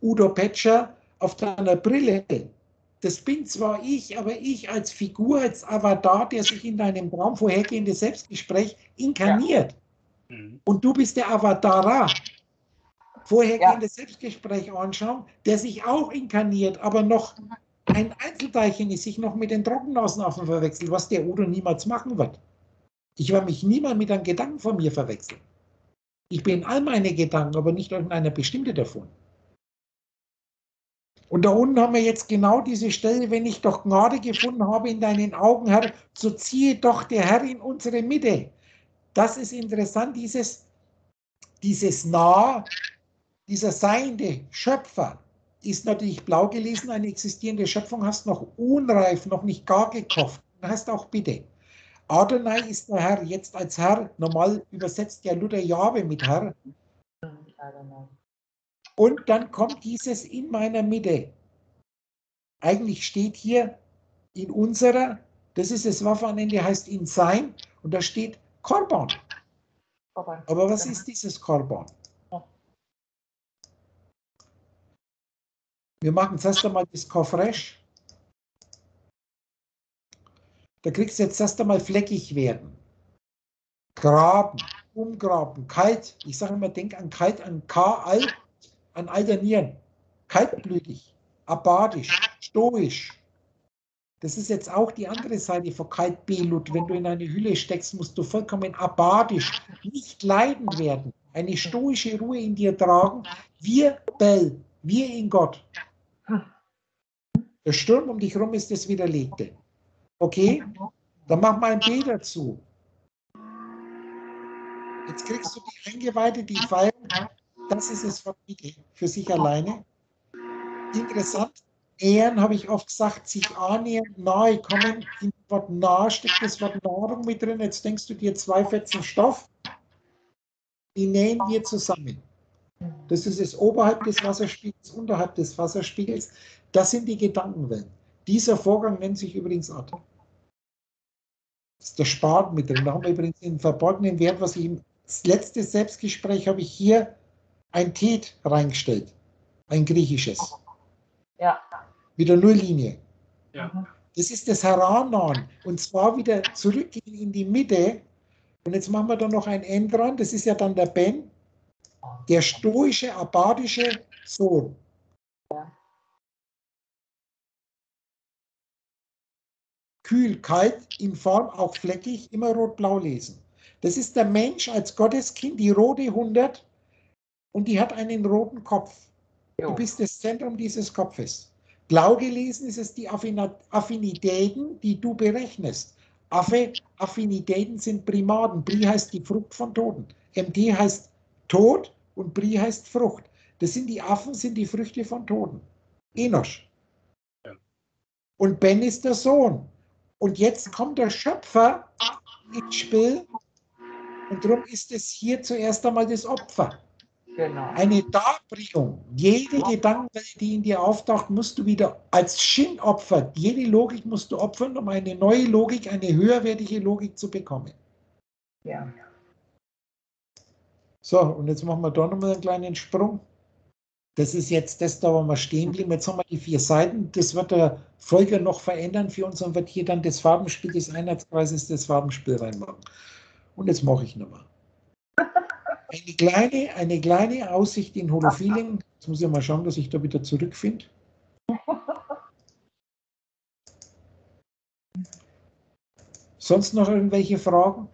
Udo Petscher auf deiner Brille. Das bin zwar ich, aber ich als Figur, als Avatar, der sich in deinem Traum vorhergehendes Selbstgespräch inkarniert. Ja. Mhm. Und du bist der Avatar. Vorhergehendes Selbstgespräch anschauen, der sich auch inkarniert, aber noch ein Einzelteilchen ist, sich noch mit den Trockennasenaffen verwechselt, was der Udo niemals machen wird. Ich werde mich niemals mit einem Gedanken von mir verwechseln. Ich bin all meine Gedanken, aber nicht irgendeiner bestimmte davon. Und da unten haben wir jetzt genau diese Stelle, wenn ich doch Gnade gefunden habe in deinen Augen, Herr, so ziehe doch der Herr in unsere Mitte. Das ist interessant, dieses Nah, dieser seiende Schöpfer ist natürlich blau gelesen, eine existierende Schöpfung hast noch unreif, noch nicht gar gekocht. Dann heißt auch bitte. Adonai ist der Herr, jetzt als Herr, normal übersetzt ja Luther Jahwe mit Herr. Und dann kommt dieses in meiner Mitte. Eigentlich steht hier in unserer, das ist das Waffe am Ende, heißt in sein, und da steht Korban. Aber was ist dieses Korban? Wir machen zuerst einmal das Kofresh. Da kriegst du jetzt erst einmal fleckig werden. Graben, umgraben, kalt. Ich sage immer, denk an kalt, an alt, an alternieren. Kaltblütig, apathisch, stoisch. Das ist jetzt auch die andere Seite von Kaltbelut. Wenn du in eine Hülle steckst, musst du vollkommen apathisch, nicht leidend werden. Eine stoische Ruhe in dir tragen. Wir in Gott. Der Sturm um dich herum ist das Widerlegte. Okay? Dann mach mal ein B dazu. Jetzt kriegst du die Eingeweihte, die feiern. Das ist es für sich alleine. Interessant. Nähern, habe ich oft gesagt, sich annähern, nahe kommen. Im Wort nah steckt das Wort Nahrung mit drin. Jetzt denkst du dir 2 Fetzen Stoff. Die nähen wir zusammen. Das ist es oberhalb des Wasserspiegels, unterhalb des Wasserspiegels. Das sind die Gedankenwellen. Dieser Vorgang nennt sich übrigens Atem. Das ist der Spaten mit drin. Da haben wir übrigens den verborgenen Wert, was ich im letzten Selbstgespräch habe ich hier ein Tet reingestellt. Ein griechisches. Ja. Wieder Nulllinie. Ja. Das ist das Herannahen. Und zwar wieder zurückgehen in die Mitte. Und jetzt machen wir da noch ein N dran. Das ist ja dann der Ben. Der stoische, apathische Sohn. Ja. Kühl, kalt, in Form auch fleckig, immer rot-blau lesen. Das ist der Mensch als Gotteskind, die rote 100, und die hat einen roten Kopf. Du bist das Zentrum dieses Kopfes. Blau gelesen ist es die Affinitäten, die du berechnest. Affinitäten sind Primaten. Pri heißt die Frucht von Toten. MT heißt Tod und Pri heißt Frucht. Das sind die Affen, sind die Früchte von Toten. Enosch. Ja. Und Ben ist der Sohn. Und jetzt kommt der Schöpfer ins Spiel. Und darum ist es hier zuerst einmal das Opfer. Genau. Eine Darbringung. Jede Gedankenwelt, die in dir auftaucht, musst du wieder als Shin-Opfer, jede Logik musst du opfern, um eine neue Logik, eine höherwertige Logik zu bekommen. Ja. So, und jetzt machen wir da nochmal einen kleinen Sprung. Das ist jetzt das, da wo wir stehen blieben. Jetzt haben wir die 4 Seiten. Das wird der Folger noch verändern für uns und wird hier dann das Farbenspiel des Einheitskreises, das Farbenspiel reinmachen. Und jetzt mache ich nochmal. Eine kleine Aussicht in Holofeeling. Jetzt muss ich mal schauen, dass ich da wieder zurückfinde. Sonst noch irgendwelche Fragen?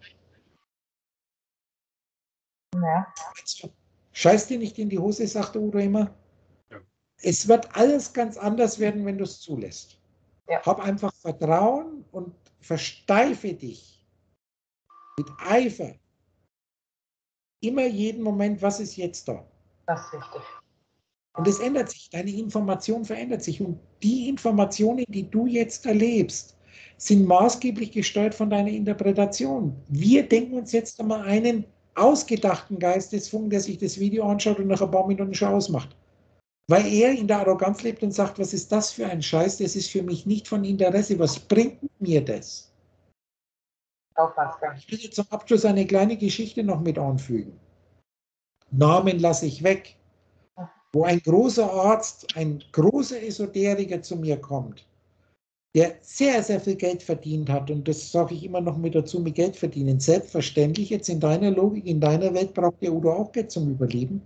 Ja. Scheiß dir nicht in die Hose, sagt der Udo immer. Ja. Es wird alles ganz anders werden, wenn du es zulässt. Ja. Hab einfach Vertrauen und versteife dich mit Eifer. Immer jeden Moment, was ist jetzt da? Das ist richtig. Und es ändert sich, deine Information verändert sich. Und die Informationen, die du jetzt erlebst, sind maßgeblich gesteuert von deiner Interpretation. Wir denken uns jetzt einmal einen ausgedachten Geistesfunken, der sich das Video anschaut und nach ein paar Minuten schon ausmacht. Weil er in der Arroganz lebt und sagt, was ist das für ein Scheiß, das ist für mich nicht von Interesse, was bringt mir das? Aufpassen. Ich will jetzt zum Abschluss eine kleine Geschichte noch mit anfügen. Namen lasse ich weg. wo ein großer Arzt, ein großer Esoteriker zu mir kommt, der sehr, sehr viel Geld verdient hat, und das sage ich immer noch mit dazu, mit Geld verdienen. Selbstverständlich, jetzt in deiner Logik, in deiner Welt braucht der Udo auch Geld zum Überleben,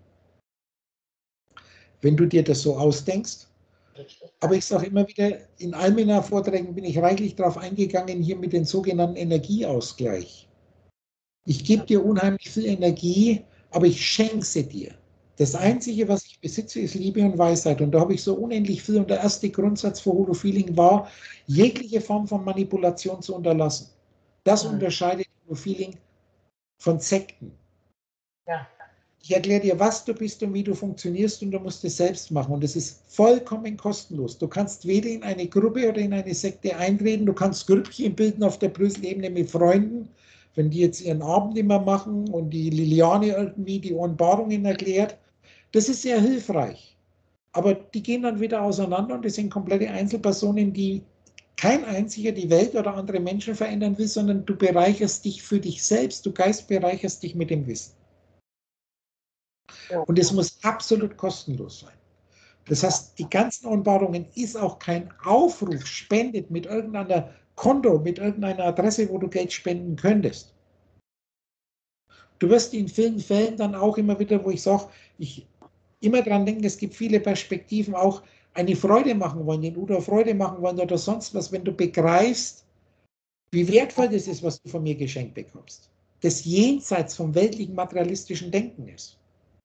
wenn du dir das so ausdenkst. Aber ich sage immer wieder, in all meinen Vorträgen bin ich reichlich darauf eingegangen, hier mit dem sogenannten Energieausgleich. Ich gebe dir unheimlich viel Energie, aber ich schenke sie dir. Das Einzige, was ich besitze, ist Liebe und Weisheit. Und da habe ich so unendlich viel. Und der erste Grundsatz für Holofeeling war, jegliche Form von Manipulation zu unterlassen. Das unterscheidet Holofeeling von Sekten. Ja. Ich erkläre dir, was du bist und wie du funktionierst, und du musst es selbst machen. Und es ist vollkommen kostenlos. Du kannst weder in eine Gruppe oder in eine Sekte eintreten. Du kannst Grüppchen bilden auf der Brüsselebene mit Freunden, wenn die jetzt ihren Abend immer machen und die Liliane irgendwie die Offenbarungen erklärt. Das ist sehr hilfreich. Aber die gehen dann wieder auseinander, und das sind komplette Einzelpersonen, die kein einziger die Welt oder andere Menschen verändern will, sondern du bereicherst dich für dich selbst. Du geistbereicherst dich mit dem Wissen. Und es muss absolut kostenlos sein. Das heißt, die ganzen Offenbarungen ist auch kein Aufruf, spendet mit irgendeiner Konto, mit irgendeiner Adresse, wo du Geld spenden könntest. Du wirst in vielen Fällen dann auch immer wieder, wo ich sage, ich immer dran denken, es gibt viele Perspektiven, auch eine Freude machen wollen, den Udo Freude machen wollen oder sonst was, wenn du begreifst, wie wertvoll das ist, was du von mir geschenkt bekommst. Das jenseits vom weltlichen materialistischen Denken ist.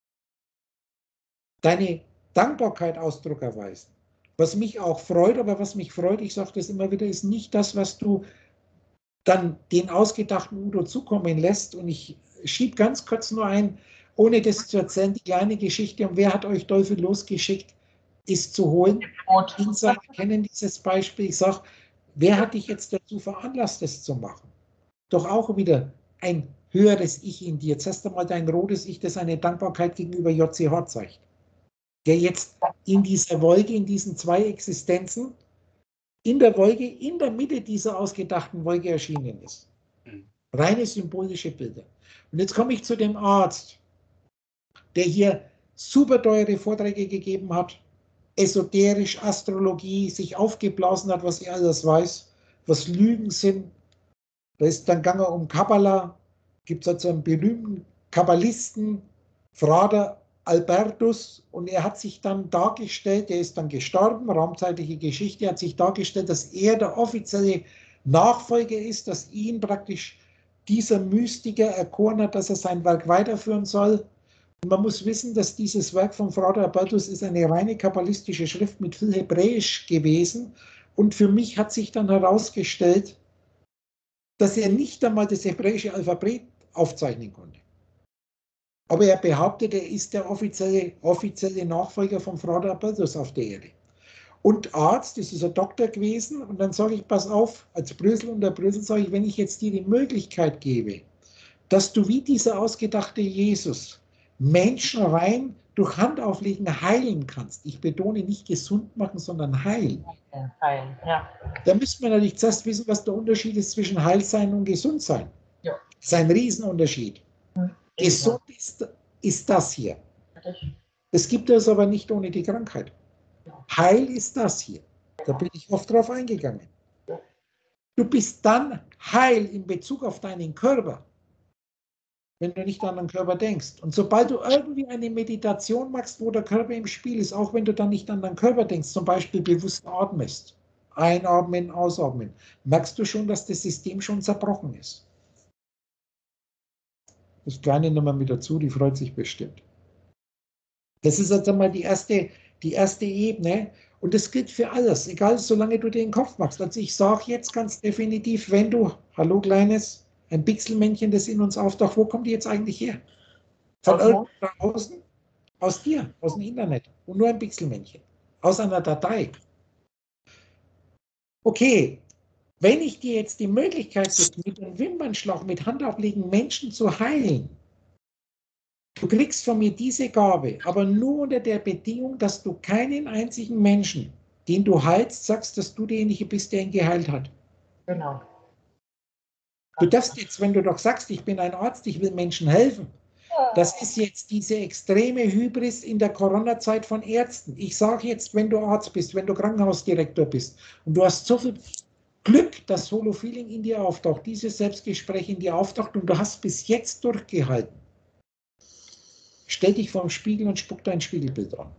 Deine Dankbarkeit Ausdruck erweisen. Was mich auch freut, aber was mich freut, ich sage das immer wieder, ist nicht das, was du dann den ausgedachten Udo zukommen lässt. Und ich schiebe ganz kurz nur ein, ohne das zu erzählen, die kleine Geschichte, und wer hat euch Teufel losgeschickt, ist zu holen. Insider kennen dieses Beispiel. Ich sage, wer hat dich jetzt dazu veranlasst, das zu machen? Doch auch wieder ein höheres Ich in dir. Jetzt hast du mal dein rotes Ich, das eine Dankbarkeit gegenüber JCH zeigt. Der jetzt in dieser Wolke, in diesen zwei Existenzen, in der Wolke, in der Mitte dieser ausgedachten Wolke erschienen ist. Reine symbolische Bilder. Und jetzt komme ich zu dem Arzt, der hier super teure Vorträge gegeben hat, esoterisch, Astrologie, sich aufgeblasen hat, was er alles weiß, was Lügen sind. Da ist dann gegangen um Kabbala, gibt es also einen berühmten Kabbalisten, Frater Albertus, und er hat sich dann dargestellt, der ist dann gestorben, raumzeitliche Geschichte, hat sich dargestellt, dass er der offizielle Nachfolger ist, dass ihn praktisch dieser Mystiker erkoren hat, dass er sein Werk weiterführen soll. Und man muss wissen, dass dieses Werk von Frater Albertus ist eine reine kabbalistische Schrift mit viel Hebräisch gewesen, und für mich hat sich dann herausgestellt, dass er nicht einmal das hebräische Alphabet aufzeichnen konnte. Aber er behauptet, er ist der offizielle Nachfolger von Frater Albertus auf der Erde. Und Arzt, das ist ein Doktor gewesen, und dann sage ich, pass auf, als Brüssel und der Brüssel sage ich, wenn ich jetzt dir die Möglichkeit gebe, dass du wie dieser ausgedachte Jesus Menschen rein durch Handauflegen heilen kannst. Ich betone nicht gesund machen, sondern heilen. Heilen, ja. Da müsste man natürlich zuerst wissen, was der Unterschied ist zwischen Heilsein und Gesundsein. Ja. Das ist ein Riesenunterschied. Gesund ist das hier. Das gibt es aber nicht ohne die Krankheit. Heil ist das hier. Da bin ich oft drauf eingegangen. Du bist dann heil in Bezug auf deinen Körper, wenn du nicht an den Körper denkst. Und sobald du irgendwie eine Meditation machst, wo der Körper im Spiel ist, auch wenn du dann nicht an den Körper denkst, zum Beispiel bewusst atmest, einatmen, ausatmen, merkst du schon, dass das System schon zerbrochen ist. Das Kleine nehmen wir mit dazu, die freut sich bestimmt. Das ist jetzt einmal die erste Ebene, und das gilt für alles, egal, solange du den Kopf machst. Also ich sage jetzt ganz definitiv, wenn du, hallo Kleines, ein Pixelmännchen, das in uns auftaucht, wo kommt die jetzt eigentlich her? Von irgendwo draußen? Aus dir, aus dem Internet. Und nur ein Pixelmännchen. Aus einer Datei. Okay, wenn ich dir jetzt die Möglichkeit gebe, mit einem Wimpernschlag, mit Handauflegen Menschen zu heilen, du kriegst von mir diese Gabe, aber nur unter der Bedingung, dass du keinen einzigen Menschen, den du heilst, sagst, dass du derjenige bist, der ihn geheilt hat. Genau. Du darfst jetzt, wenn du doch sagst, ich bin ein Arzt, ich will Menschen helfen, Das ist jetzt diese extreme Hybris in der Corona-Zeit von Ärzten. Ich sage jetzt, wenn du Arzt bist, wenn du Krankenhausdirektor bist und du hast so viel Glück, dass Solo-Feeling in dir auftaucht, dieses Selbstgespräch in dir auftaucht und du hast bis jetzt durchgehalten. Stell dich vor den Spiegel und spuck dein Spiegelbild an.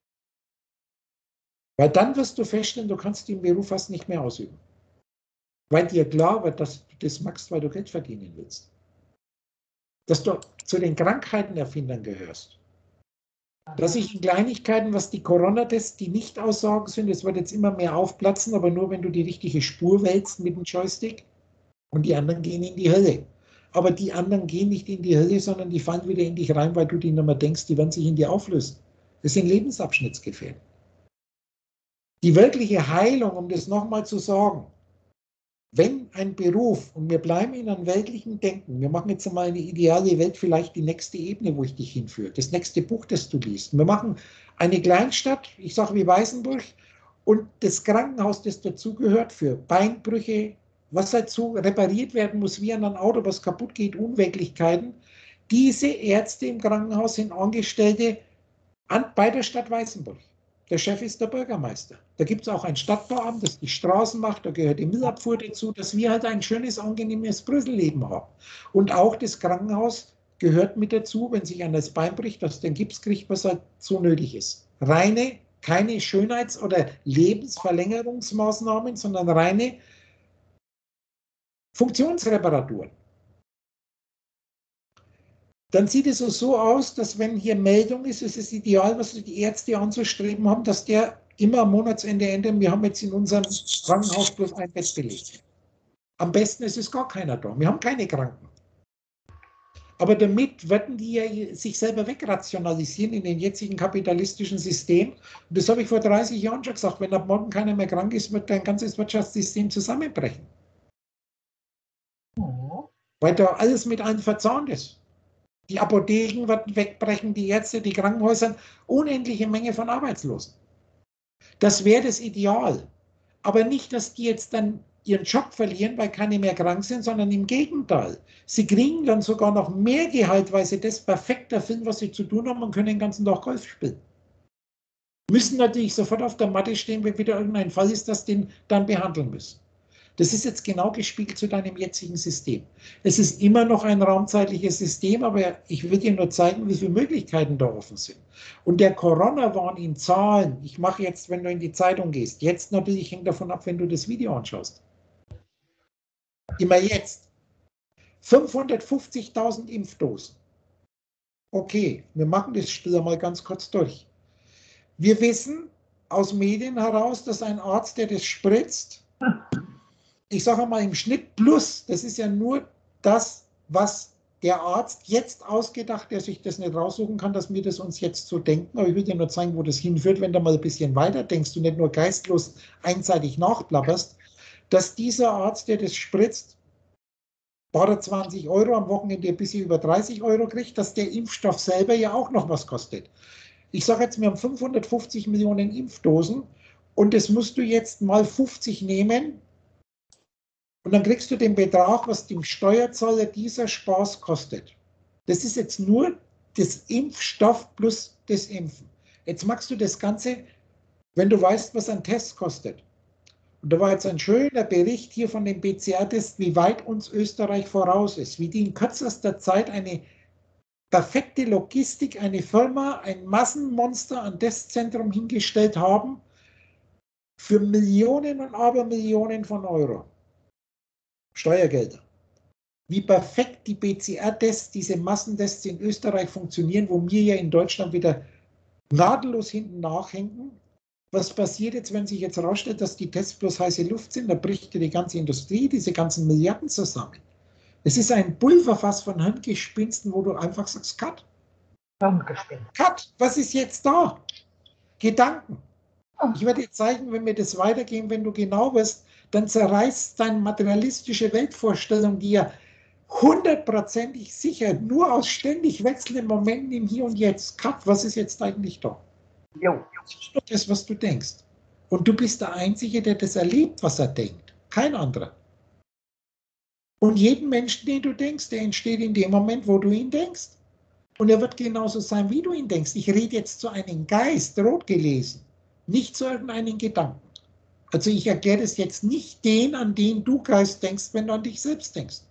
Weil dann wirst du feststellen, du kannst den Beruf fast nicht mehr ausüben. Weil dir klar wird, dass du das machst, weil du Geld verdienen willst. Dass du zu den Krankheitenerfindern gehörst. Dass ich in Kleinigkeiten, was die Corona-Tests, die Nicht-Aussagen sind, es wird jetzt immer mehr aufplatzen, aber nur, wenn du die richtige Spur wälzt mit dem Joystick und die anderen gehen in die Hölle. Aber die anderen gehen nicht in die Hölle, sondern die fallen wieder in dich rein, weil du die nicht mehr denkst, die werden sich in dir auflösen. Das sind Lebensabschnittsgefährden. Die wirkliche Heilung, um das nochmal zu sagen, wenn ein Beruf, und wir bleiben in einem weltlichen Denken, wir machen jetzt einmal eine ideale Welt, vielleicht die nächste Ebene, wo ich dich hinführe, das nächste Buch, das du liest. Wir machen eine Kleinstadt, ich sage wie Weißenburg, und das Krankenhaus, das dazugehört für Beinbrüche, was dazu repariert werden muss, wie an einem Auto, was kaputt geht, Unwäglichkeiten. Diese Ärzte im Krankenhaus sind Angestellte bei der Stadt Weißenburg. Der Chef ist der Bürgermeister. Da gibt es auch ein Stadtbauamt, das die Straßen macht, da gehört die Müllabfuhr dazu, dass wir halt ein schönes, angenehmes Brüsselleben haben. Und auch das Krankenhaus gehört mit dazu, wenn sich einer das Bein bricht, dass den Gips kriegt, was halt so nötig ist. Keine Schönheits- oder Lebensverlängerungsmaßnahmen, sondern reine Funktionsreparaturen. Dann sieht es so aus, dass wenn hier Meldung ist, ist es ideal, was die Ärzte anzustreben haben, dass der immer am Monatsende endet. Wir haben jetzt in unserem Krankenhaus bloß ein Bett belegt. Am besten ist es gar keiner da. Wir haben keine Kranken. Aber damit werden die ja sich selber wegrationalisieren in den jetzigen kapitalistischen System. Und das habe ich vor 30 Jahren schon gesagt. Wenn ab morgen keiner mehr krank ist, wird dein ganzes Wirtschaftssystem zusammenbrechen. Weil da alles mit einem verzahnt ist. Die Apotheken werden wegbrechen, die Ärzte, die Krankenhäuser, unendliche Menge von Arbeitslosen. Das wäre das Ideal. Aber nicht, dass die jetzt dann ihren Job verlieren, weil keine mehr krank sind, sondern im Gegenteil. Sie kriegen dann sogar noch mehr Gehalt, weil sie das perfekt erfüllen, was sie zu tun haben und können den ganzen Tag Golf spielen. Müssen natürlich sofort auf der Matte stehen, wenn wieder irgendein Fall ist, dass den dann behandeln müssen. Das ist jetzt genau gespiegelt zu deinem jetzigen System. Es ist immer noch ein raumzeitliches System, aber ich will dir nur zeigen, wie viele Möglichkeiten da offen sind. Und der Corona-Warn in Zahlen, ich mache jetzt, wenn du in die Zeitung gehst, jetzt natürlich hängt davon ab, wenn du das Video anschaust. Immer jetzt. 550.000 Impfdosen. Okay, wir machen das Spiel mal ganz kurz durch. Wir wissen aus Medien heraus, dass ein Arzt, der das spritzt, ich sage mal im Schnitt plus, das ist ja nur das, was der Arzt jetzt ausgedacht, der sich das nicht raussuchen kann, dass wir das uns jetzt so denken. Aber ich will dir nur zeigen, wo das hinführt, wenn du mal ein bisschen weiter denkst und nicht nur geistlos einseitig nachplapperst, dass dieser Arzt, der das spritzt, bare 20 Euro am Wochenende ein bisschen über 30 Euro kriegt, dass der Impfstoff selber ja auch noch was kostet. Ich sage jetzt, wir haben 550 Millionen Impfdosen und das musst du jetzt mal 50 nehmen. Und dann kriegst du den Betrag, was dem Steuerzahler dieser Spaß kostet. Das ist jetzt nur das Impfstoff plus das Impfen. Jetzt machst du das Ganze, wenn du weißt, was ein Test kostet. Und da war jetzt ein schöner Bericht hier von dem PCR-Test, wie weit uns Österreich voraus ist, wie die in kürzester Zeit eine perfekte Logistik, eine Firma, ein Massenmonster an Testzentrum hingestellt haben für Millionen und Abermillionen von Euro. Steuergelder. Wie perfekt die PCR-Tests, diese Massentests in Österreich funktionieren, wo wir ja in Deutschland wieder nadellos hinten nachhängen. Was passiert jetzt, wenn sich jetzt herausstellt, dass die Tests bloß heiße Luft sind? Da bricht ja die ganze Industrie, diese ganzen Milliarden zusammen. Es ist ein Pulverfass von Hirngespinsten, wo du einfach sagst, Cut. Cut, was ist jetzt da? Gedanken. Ich werde dir zeigen, wenn wir das weitergehen, wenn du genau wirst, dann zerreißt deine materialistische Weltvorstellung, die ja hundertprozentig sicher nur aus ständig wechselnden Momenten im Hier und Jetzt. Cut, was ist jetzt eigentlich da? Jo. Das ist nur das, was du denkst. Und du bist der Einzige, der das erlebt, was er denkt. Kein anderer. Und jeden Menschen, den du denkst, der entsteht in dem Moment, wo du ihn denkst. Und er wird genauso sein, wie du ihn denkst. Ich rede jetzt zu einem Geist, rot gelesen, nicht zu irgendeinem Gedanken. Also ich erkläre es jetzt nicht den, an den du Geist denkst, wenn du an dich selbst denkst.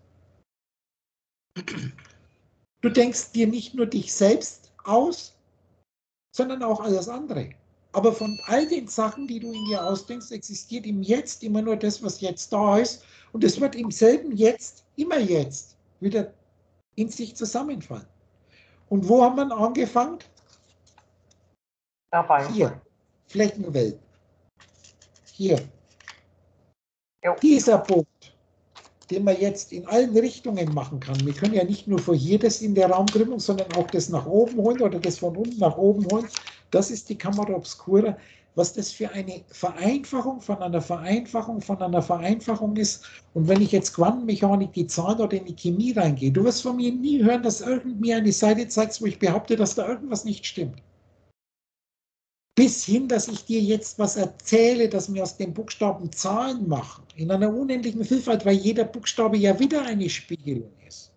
Du denkst dir nicht nur dich selbst aus, sondern auch alles andere. Aber von all den Sachen, die du in dir ausdenkst, existiert im Jetzt immer nur das, was jetzt da ist. Und es wird im selben Jetzt, immer jetzt, wieder in sich zusammenfallen. Und wo haben wir angefangen? Dabei. Hier, Flächenwelt. Hier. Jo. Dieser Punkt, den man jetzt in allen Richtungen machen kann. Wir können ja nicht nur von hier das in der Raumkrümmung, sondern auch das nach oben holen oder das von unten nach oben holen. Das ist die Camera Obscura. Was das für eine Vereinfachung von einer Vereinfachung von einer Vereinfachung ist. Und wenn ich jetzt Quantenmechanik, die Zahlen oder in die Chemie reingehe, du wirst von mir nie hören, dass irgendwie eine Seite zeigst, wo ich behaupte, dass da irgendwas nicht stimmt. Bis hin, dass ich dir jetzt was erzähle, dass wir aus den Buchstaben Zahlen machen, in einer unendlichen Vielfalt, weil jeder Buchstabe ja wieder eine Spiegelung ist.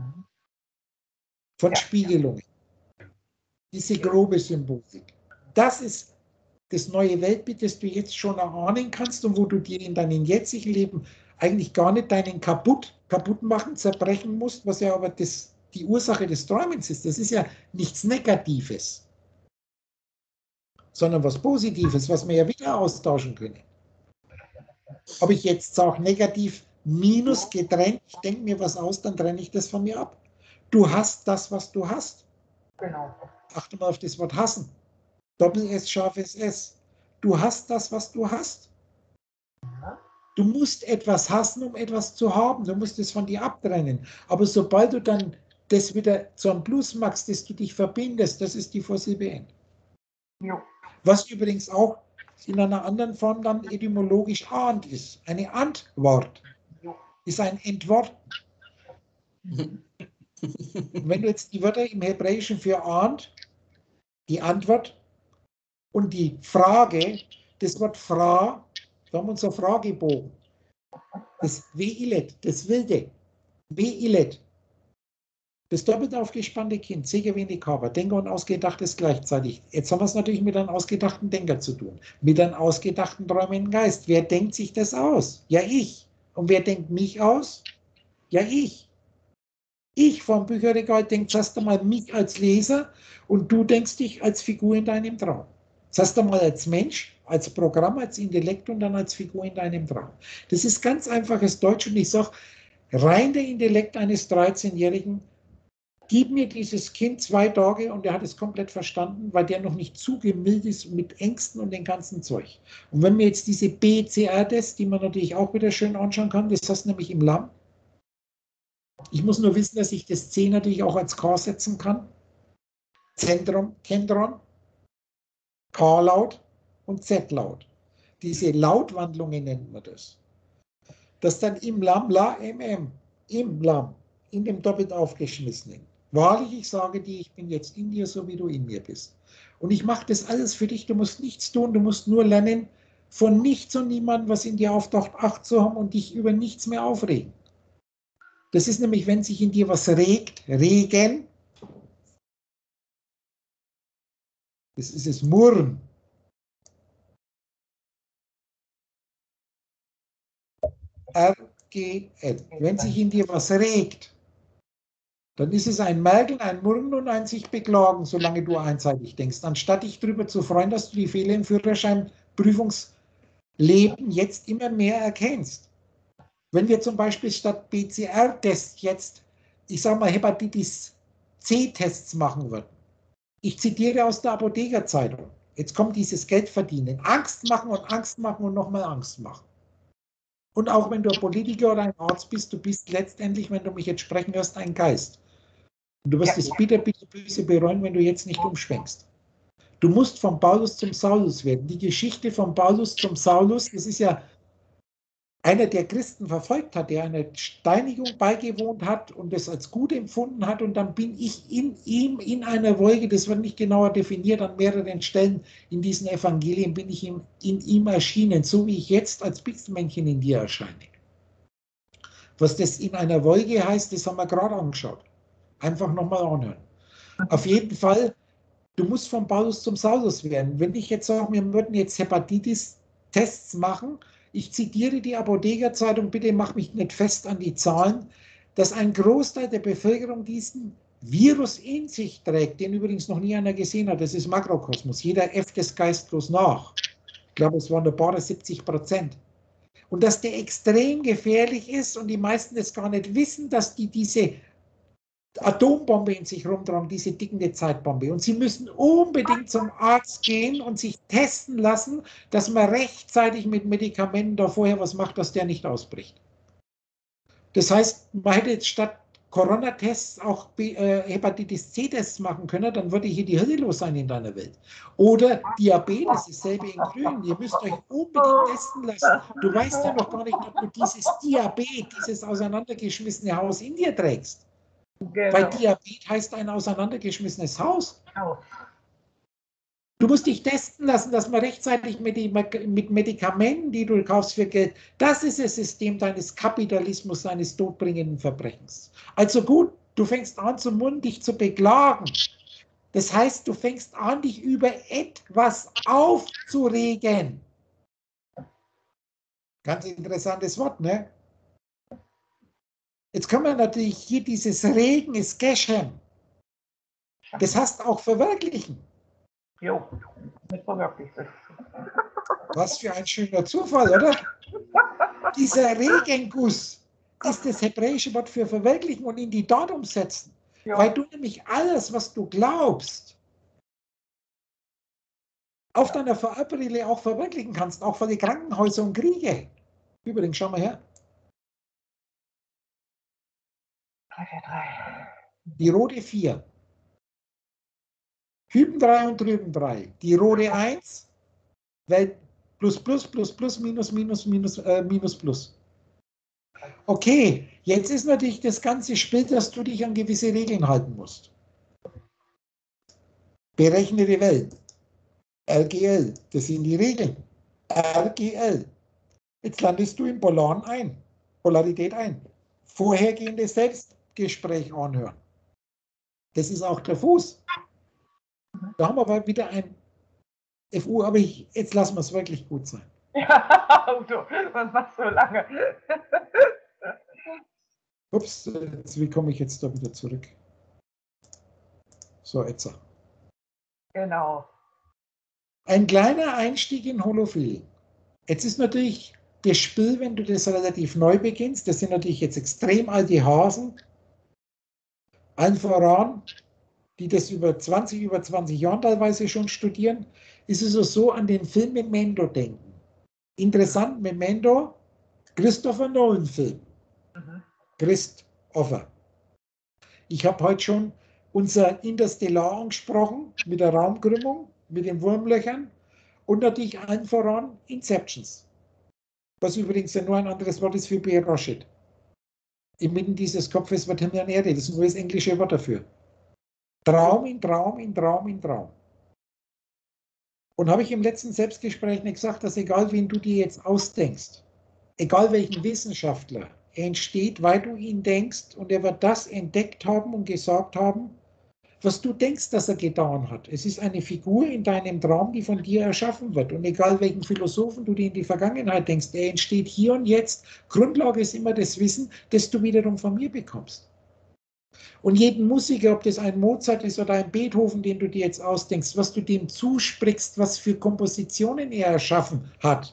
Von Spiegelungen. Diese grobe Symbolik. Das ist das neue Weltbild, das du jetzt schon erahnen kannst und wo du dir in deinem jetzigen Leben eigentlich gar nicht deinen kaputt machen, zerbrechen musst, was ja aber die Ursache des Träumens ist. Das ist ja nichts Negatives, sondern was Positives, was wir ja wieder austauschen können. Ob ich jetzt sage, negativ minus getrennt, ich denke mir was aus, dann trenne ich das von mir ab. Du hast das, was du hast. Genau. Achte mal auf das Wort hassen. Doppel-S, scharfes S. Du hast das, was du hast. Du musst etwas hassen, um etwas zu haben. Du musst es von dir abtrennen. Aber sobald du dann das wieder zu einem Plus machst, dass du dich verbindest, das ist die Vorsilbe N. Jo. Was übrigens auch in einer anderen Form dann etymologisch ahnt ist. Eine Antwort ist ein Entworten. Wenn du jetzt die Wörter im Hebräischen für ahnt, die Antwort und die Frage, das Wort Fra, wir haben unser Fragebogen, das Weilet, das Wilde, Weilet, das doppelt aufgespannte Kind, Sege wenig Körper, Denker und Ausgedachtes gleichzeitig. Jetzt haben wir es natürlich mit einem ausgedachten Denker zu tun, mit einem ausgedachten träumenden Geist. Wer denkt sich das aus? Ja, ich. Und wer denkt mich aus? Ja, ich. Ich vom Bücherregal denke erst einmal mich als Leser und du denkst dich als Figur in deinem Traum. Das heißt einmal als Mensch, als Programm, als Intellekt und dann als Figur in deinem Traum. Das ist ganz einfaches Deutsch und ich sage, rein der Intellekt eines 13-Jährigen, gib mir dieses Kind 2 Tage und er hat es komplett verstanden, weil der noch nicht zugemüllt ist mit Ängsten und dem ganzen Zeug. Und wenn wir jetzt diese BCR-Tests, die man natürlich auch wieder schön anschauen kann, das hast du nämlich im Lamm. Ich muss nur wissen, dass ich das C natürlich auch als K setzen kann. Zentrum, Kentron, K-Laut und Z-Laut. Diese Lautwandlungen nennt man das. Das dann im Lamm, La, MM, im Lamm, in dem doppelt aufgeschmissenen. Wahrlich, ich sage dir, ich bin jetzt in dir, so wie du in mir bist. Und ich mache das alles für dich, du musst nichts tun, du musst nur lernen, von nichts und niemandem, was in dir auftaucht, Acht zu haben und dich über nichts mehr aufregen. Das ist nämlich, wenn sich in dir was regt, regen, das ist es Murren. RGN. Wenn sich in dir was regt, dann ist es ein Merken, ein Murren und ein sich beklagen, solange du einseitig denkst. Anstatt dich darüber zu freuen, dass du die Fehler im Führerscheinprüfungsleben jetzt immer mehr erkennst. Wenn wir zum Beispiel statt PCR-Tests jetzt, ich sage mal, Hepatitis C-Tests machen würden. Ich zitiere aus der Apothekerzeitung. Jetzt kommt dieses Geldverdienen. Angst machen und nochmal Angst machen. Und auch wenn du ein Politiker oder ein Arzt bist, du bist letztendlich, wenn du mich jetzt sprechen hörst, ein Geist. Und du wirst es bitter, bitter, böse bereuen, wenn du jetzt nicht umschwenkst. Du musst vom Paulus zum Saulus werden. Die Geschichte vom Paulus zum Saulus, das ist ja einer, der Christen verfolgt hat, der einer Steinigung beigewohnt hat und das als gut empfunden hat, und dann bin ich in ihm, in einer Wolke, das wird nicht genauer definiert, an mehreren Stellen in diesen Evangelien bin ich in ihm erschienen, so wie ich jetzt als Pixelmännchen in dir erscheine. Was das in einer Wolke heißt, das haben wir gerade angeschaut. Einfach nochmal anhören. Auf jeden Fall, du musst vom Paulus zum Saulus werden. Wenn ich jetzt sage, wir würden jetzt Hepatitis-Tests machen, ich zitiere die Apothekerzeitung, bitte mach mich nicht fest an die Zahlen, dass ein Großteil der Bevölkerung diesen Virus in sich trägt, den übrigens noch nie einer gesehen hat. Das ist Makrokosmos. Jeder äfft es geistlos nach. Ich glaube, es waren ein paar 70%. Und dass der extrem gefährlich ist und die meisten das gar nicht wissen, dass die diese Atombombe in sich rumtragen, diese tickende Zeitbombe. Und sie müssen unbedingt zum Arzt gehen und sich testen lassen, dass man rechtzeitig mit Medikamenten da vorher was macht, dass der nicht ausbricht. Das heißt, man hätte jetzt statt Corona-Tests auch Hepatitis-C-Tests machen können, dann würde hier die Hölle los sein in deiner Welt. Oder Diabetes, dasselbe in Grün. Ihr müsst euch unbedingt testen lassen. Du weißt ja noch gar nicht, ob du dieses Diabet, dieses auseinandergeschmissene Haus in dir trägst. Genau. Weil Diabet heißt ein auseinandergeschmissenes Haus. Genau. Du musst dich testen lassen, dass man rechtzeitig mit Medikamenten, die du kaufst für Geld, das ist das System deines Kapitalismus, deines todbringenden Verbrechens. Also gut, du fängst an, zum Mund dich zu beklagen. Das heißt, du fängst an, dich über etwas aufzuregen. Ganz interessantes Wort, ne? Jetzt können wir natürlich hier dieses Regen ist Geshem. Das heißt auch verwirklichen. Jo, nicht verwirklicht. Was für ein schöner Zufall, oder? Dieser Regenguss ist das hebräische Wort für verwirklichen und in die Tat umsetzen. Jo. Weil du nämlich alles, was du glaubst, auf deiner VR-Brille auch verwirklichen kannst, auch für die Krankenhäuser und Kriege. Übrigens, schau mal her. 3, 4, 3. Die rote 4. Hüben 3 und drüben 3. Die rote 1, Welt plus, plus, plus, plus, minus, minus, minus, minus, plus. Okay, jetzt ist natürlich das ganze Spiel, dass du dich an gewisse Regeln halten musst. Berechne die Welt. RGL, das sind die Regeln. RGL. Jetzt landest du in Polarität ein. Vorhergehendes Selbstgespräch anhören. Das ist auch der Fuß. Da haben wir aber wieder ein FU, aber jetzt lassen wir es wirklich gut sein. Ja, du, was machst du so lange? Ups, wie komme ich jetzt da wieder zurück? So, jetzt. Genau. Ein kleiner Einstieg in Holophilie. Jetzt ist natürlich das Spiel, wenn du das relativ neu beginnst, das sind natürlich jetzt extrem alte Hasen, allen voran, die das über 20 Jahren teilweise schon studieren, ist es so an den Film Memento denken. Interessant, Memento, Christopher Nolan-Film. Christopher. Ich habe heute schon unser Interstellar angesprochen, mit der Raumkrümmung, mit den Wurmlöchern und natürlich allen voran Inceptions. Was übrigens ja nur ein anderes Wort ist für Beroshit. Inmitten dieses Kopfes wird Himmel und Erde, das ist nur das englische Wort dafür. Traum in Traum in Traum in Traum. Und habe ich im letzten Selbstgespräch nicht gesagt, dass egal wen du dir jetzt ausdenkst, egal welchen Wissenschaftler, er entsteht, weil du ihn denkst und er wird das entdeckt haben und gesagt haben, was du denkst, dass er getan hat. Es ist eine Figur in deinem Traum, die von dir erschaffen wird. Und egal welchen Philosophen du dir in die Vergangenheit denkst, er entsteht hier und jetzt. Grundlage ist immer das Wissen, das du wiederum von mir bekommst. Und jeden Musiker, ob das ein Mozart ist oder ein Beethoven, den du dir jetzt ausdenkst, was du dem zusprichst, was für Kompositionen er erschaffen hat.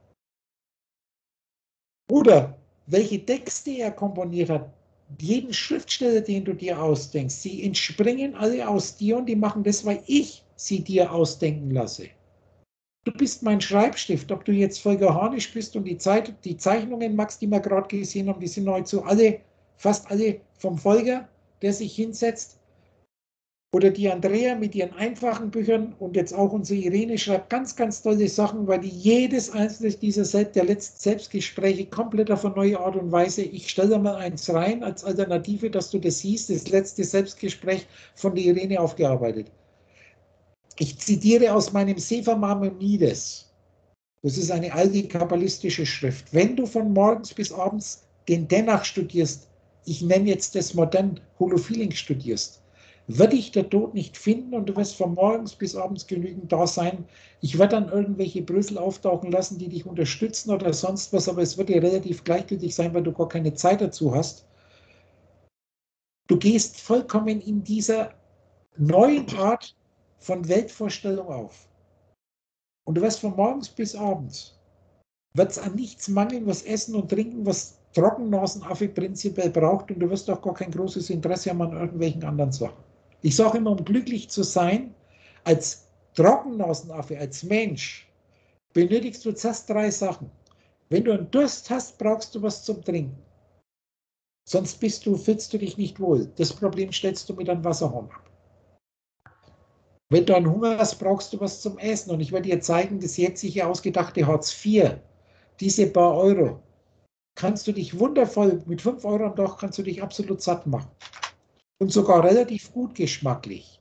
Oder welche Texte er komponiert hat. Jeden Schriftsteller, den du dir ausdenkst, sie entspringen alle aus dir und die machen das, weil ich sie dir ausdenken lasse. Du bist mein Schreibstift, ob du jetzt Volker Harnisch bist und die Zeichnungen, Max, die wir gerade gesehen haben, die sind heute fast alle vom Volker, der sich hinsetzt. Oder die Andrea mit ihren einfachen Büchern und jetzt auch unsere Irene schreibt ganz, ganz tolle Sachen, weil die jedes einzelne der letzten Selbstgespräche komplett auf eine neue Art und Weise, ich stelle da mal eins rein als Alternative, dass du das siehst, das letzte Selbstgespräch von der Irene aufgearbeitet. Ich zitiere aus meinem Sefer Maimonides. Das ist eine alte kabbalistische Schrift. Wenn du von morgens bis abends den Tenach studierst, ich nenne jetzt das modern Holophiling studierst, wird dich der Tod nicht finden und du wirst von morgens bis abends genügend da sein. Ich werde dann irgendwelche Brüssel auftauchen lassen, die dich unterstützen oder sonst was, aber es wird dir relativ gleichgültig sein, weil du gar keine Zeit dazu hast. Du gehst vollkommen in dieser neuen Art von Weltvorstellung auf. Und du wirst von morgens bis abends, wird es an nichts mangeln, was Essen und Trinken, was Trockennasenaffe prinzipiell braucht, und du wirst auch gar kein großes Interesse haben an irgendwelchen anderen Sachen. Ich sage immer, um glücklich zu sein, als Trockennasenaffe, als Mensch, benötigst du zuerst 3 Sachen. Wenn du einen Durst hast, brauchst du was zum Trinken. Sonst fühlst du dich nicht wohl. Das Problem stellst du mit einem Wasserhahn ab. Wenn du einen Hunger hast, brauchst du was zum Essen. Und ich werde dir zeigen, das jetzige ausgedachte Hartz IV, diese paar Euro, kannst du dich wundervoll, mit 5 Euro am Tag kannst du dich absolut satt machen. Und sogar relativ gut geschmacklich.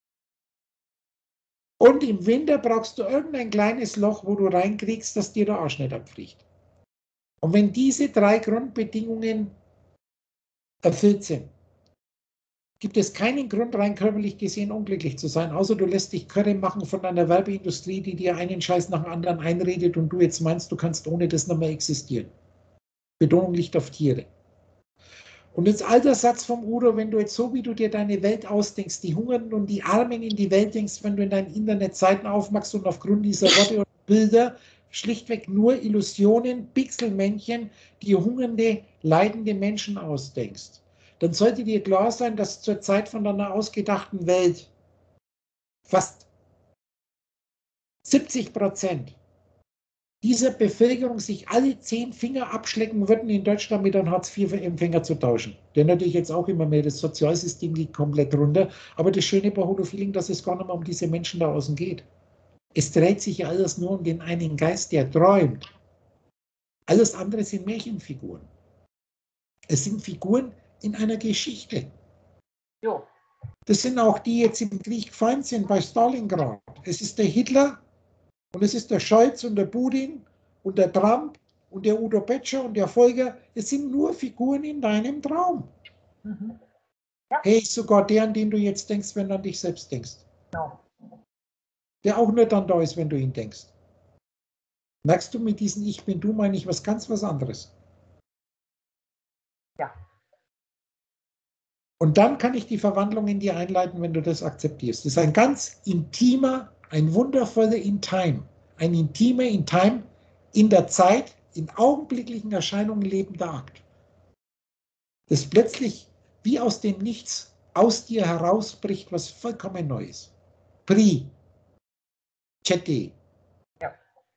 Und im Winter brauchst du irgendein kleines Loch, wo du reinkriegst, dass dir der Arsch nicht abfliegt. Und wenn diese 3 Grundbedingungen erfüllt sind, gibt es keinen Grund, rein körperlich gesehen, unglücklich zu sein, außer du lässt dich Curry machen von einer Werbeindustrie, die dir einen Scheiß nach dem anderen einredet und du jetzt meinst, du kannst ohne das nicht mehr existieren. Betonung liegt auf Tiere. Und jetzt alter Satz vom Udo, wenn du jetzt so, wie du dir deine Welt ausdenkst, die Hungernden und die Armen in die Welt denkst, wenn du in deinen Internetseiten aufmachst und aufgrund dieser Worte und Bilder schlichtweg nur Illusionen, Pixelmännchen, die hungernde, leidende Menschen ausdenkst, dann sollte dir klar sein, dass zur Zeit von deiner ausgedachten Welt fast 70% dieser Bevölkerung sich alle 10 Finger abschlecken würden, in Deutschland mit einem Hartz-IV-Empfänger zu tauschen. Der natürlich jetzt auch immer mehr, das Sozialsystem liegt komplett runter. Aber das Schöne bei Holo-Feeling, dass es gar nicht mehr um diese Menschen da außen geht. Es dreht sich ja alles nur um den einen Geist, der träumt. Alles andere sind Märchenfiguren. Es sind Figuren in einer Geschichte. Jo. Das sind auch die, die jetzt im Krieg gefallen sind bei Stalingrad. Es ist der Hitler und es ist der Scholz und der Putin und der Trump und der Udo Petscher und der Volker. Es sind nur Figuren in deinem Traum. Mhm. Ja. Hey, sogar der, an den du jetzt denkst, wenn du an dich selbst denkst. Genau. Der auch nur dann da ist, wenn du ihn denkst. Merkst du, mit diesem Ich bin du meine ich was ganz was anderes. Ja. Und dann kann ich die Verwandlung in dir einleiten, wenn du das akzeptierst. Das ist ein ganz intimer, ein wundervoller in Time. Ein intimer in Time, in der Zeit, in augenblicklichen Erscheinungen lebender Akt. Das plötzlich wie aus dem Nichts aus dir herausbricht, was vollkommen neu ist. Pri. Chete. Ja.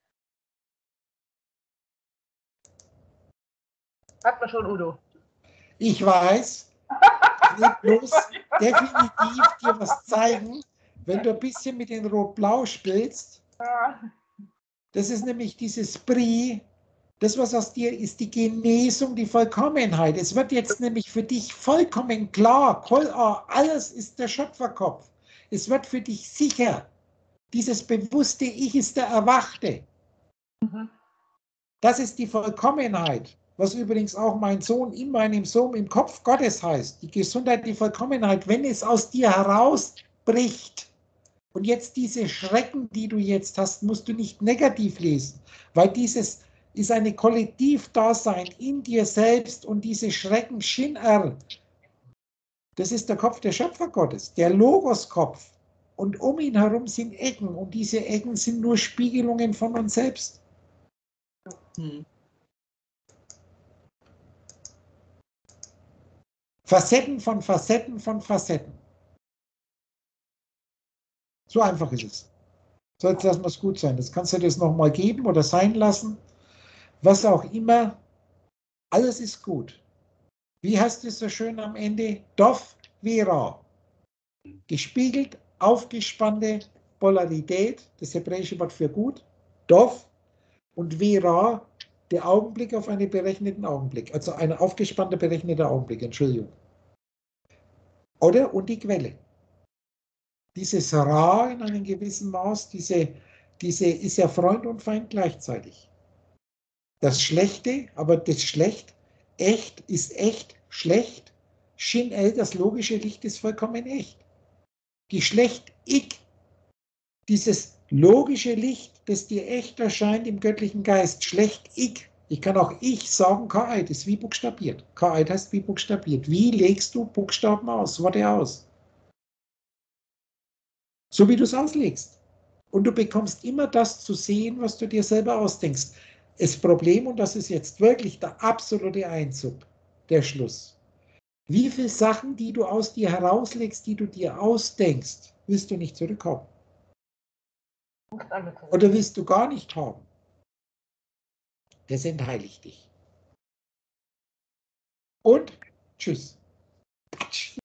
Hat man schon, Udo. Ich weiß, ich will bloß definitiv dir was zeigen, wenn du ein bisschen mit den Rot-Blau spielst. Ja. Das ist nämlich dieses Pri. Das, was aus dir ist, die Genesung, die Vollkommenheit. Es wird jetzt nämlich für dich vollkommen klar, alles ist der Schöpferkopf. Es wird für dich sicher. Dieses bewusste Ich ist der Erwachte. Mhm. Das ist die Vollkommenheit, was übrigens auch mein Sohn in meinem Sohn im Kopf Gottes heißt. Die Gesundheit, die Vollkommenheit, wenn es aus dir herausbricht. Und jetzt diese Schrecken, die du jetzt hast, musst du nicht negativ lesen, weil dieses ist eine Kollektivdasein in dir selbst und diese Schrecken, Shin-Er, das ist der Kopf der Schöpfergottes, der Logoskopf. Und um ihn herum sind Ecken und diese Ecken sind nur Spiegelungen von uns selbst. Mhm. Facetten von Facetten von Facetten. So einfach ist es. So, jetzt lassen wir es gut sein. Das kannst du das nochmal geben oder sein lassen. Was auch immer. Alles ist gut. Wie heißt es so schön am Ende? Dov Vera. Gespiegelt, aufgespannte Polarität, das hebräische Wort für gut. Dov und Vera, der Augenblick auf einen berechneten Augenblick. Also ein aufgespannter, berechneter Augenblick, Entschuldigung. Oder? Und die Quelle. Dieses Ra in einem gewissen Maß, diese ist ja Freund und Feind gleichzeitig. Das Schlechte, aber das Schlecht, echt ist echt schlecht. Shin-El, das logische Licht, ist vollkommen echt. Geschlecht Ich, dieses logische Licht, das dir echt erscheint im göttlichen Geist, Schlecht Ich. Ich kann auch Ich sagen, K-Eid ist wie buchstabiert. K-Eid heißt wie buchstabiert. Wie legst du Buchstaben aus, Worte aus? So wie du es auslegst. Und du bekommst immer das zu sehen, was du dir selber ausdenkst. Das Problem, und das ist jetzt wirklich der absolute Einzug, der Schluss. Wie viele Sachen, die du aus dir herauslegst, die du dir ausdenkst, willst du nicht zurückhaben? Oder willst du gar nicht haben? Das entheiligt dich. Und tschüss.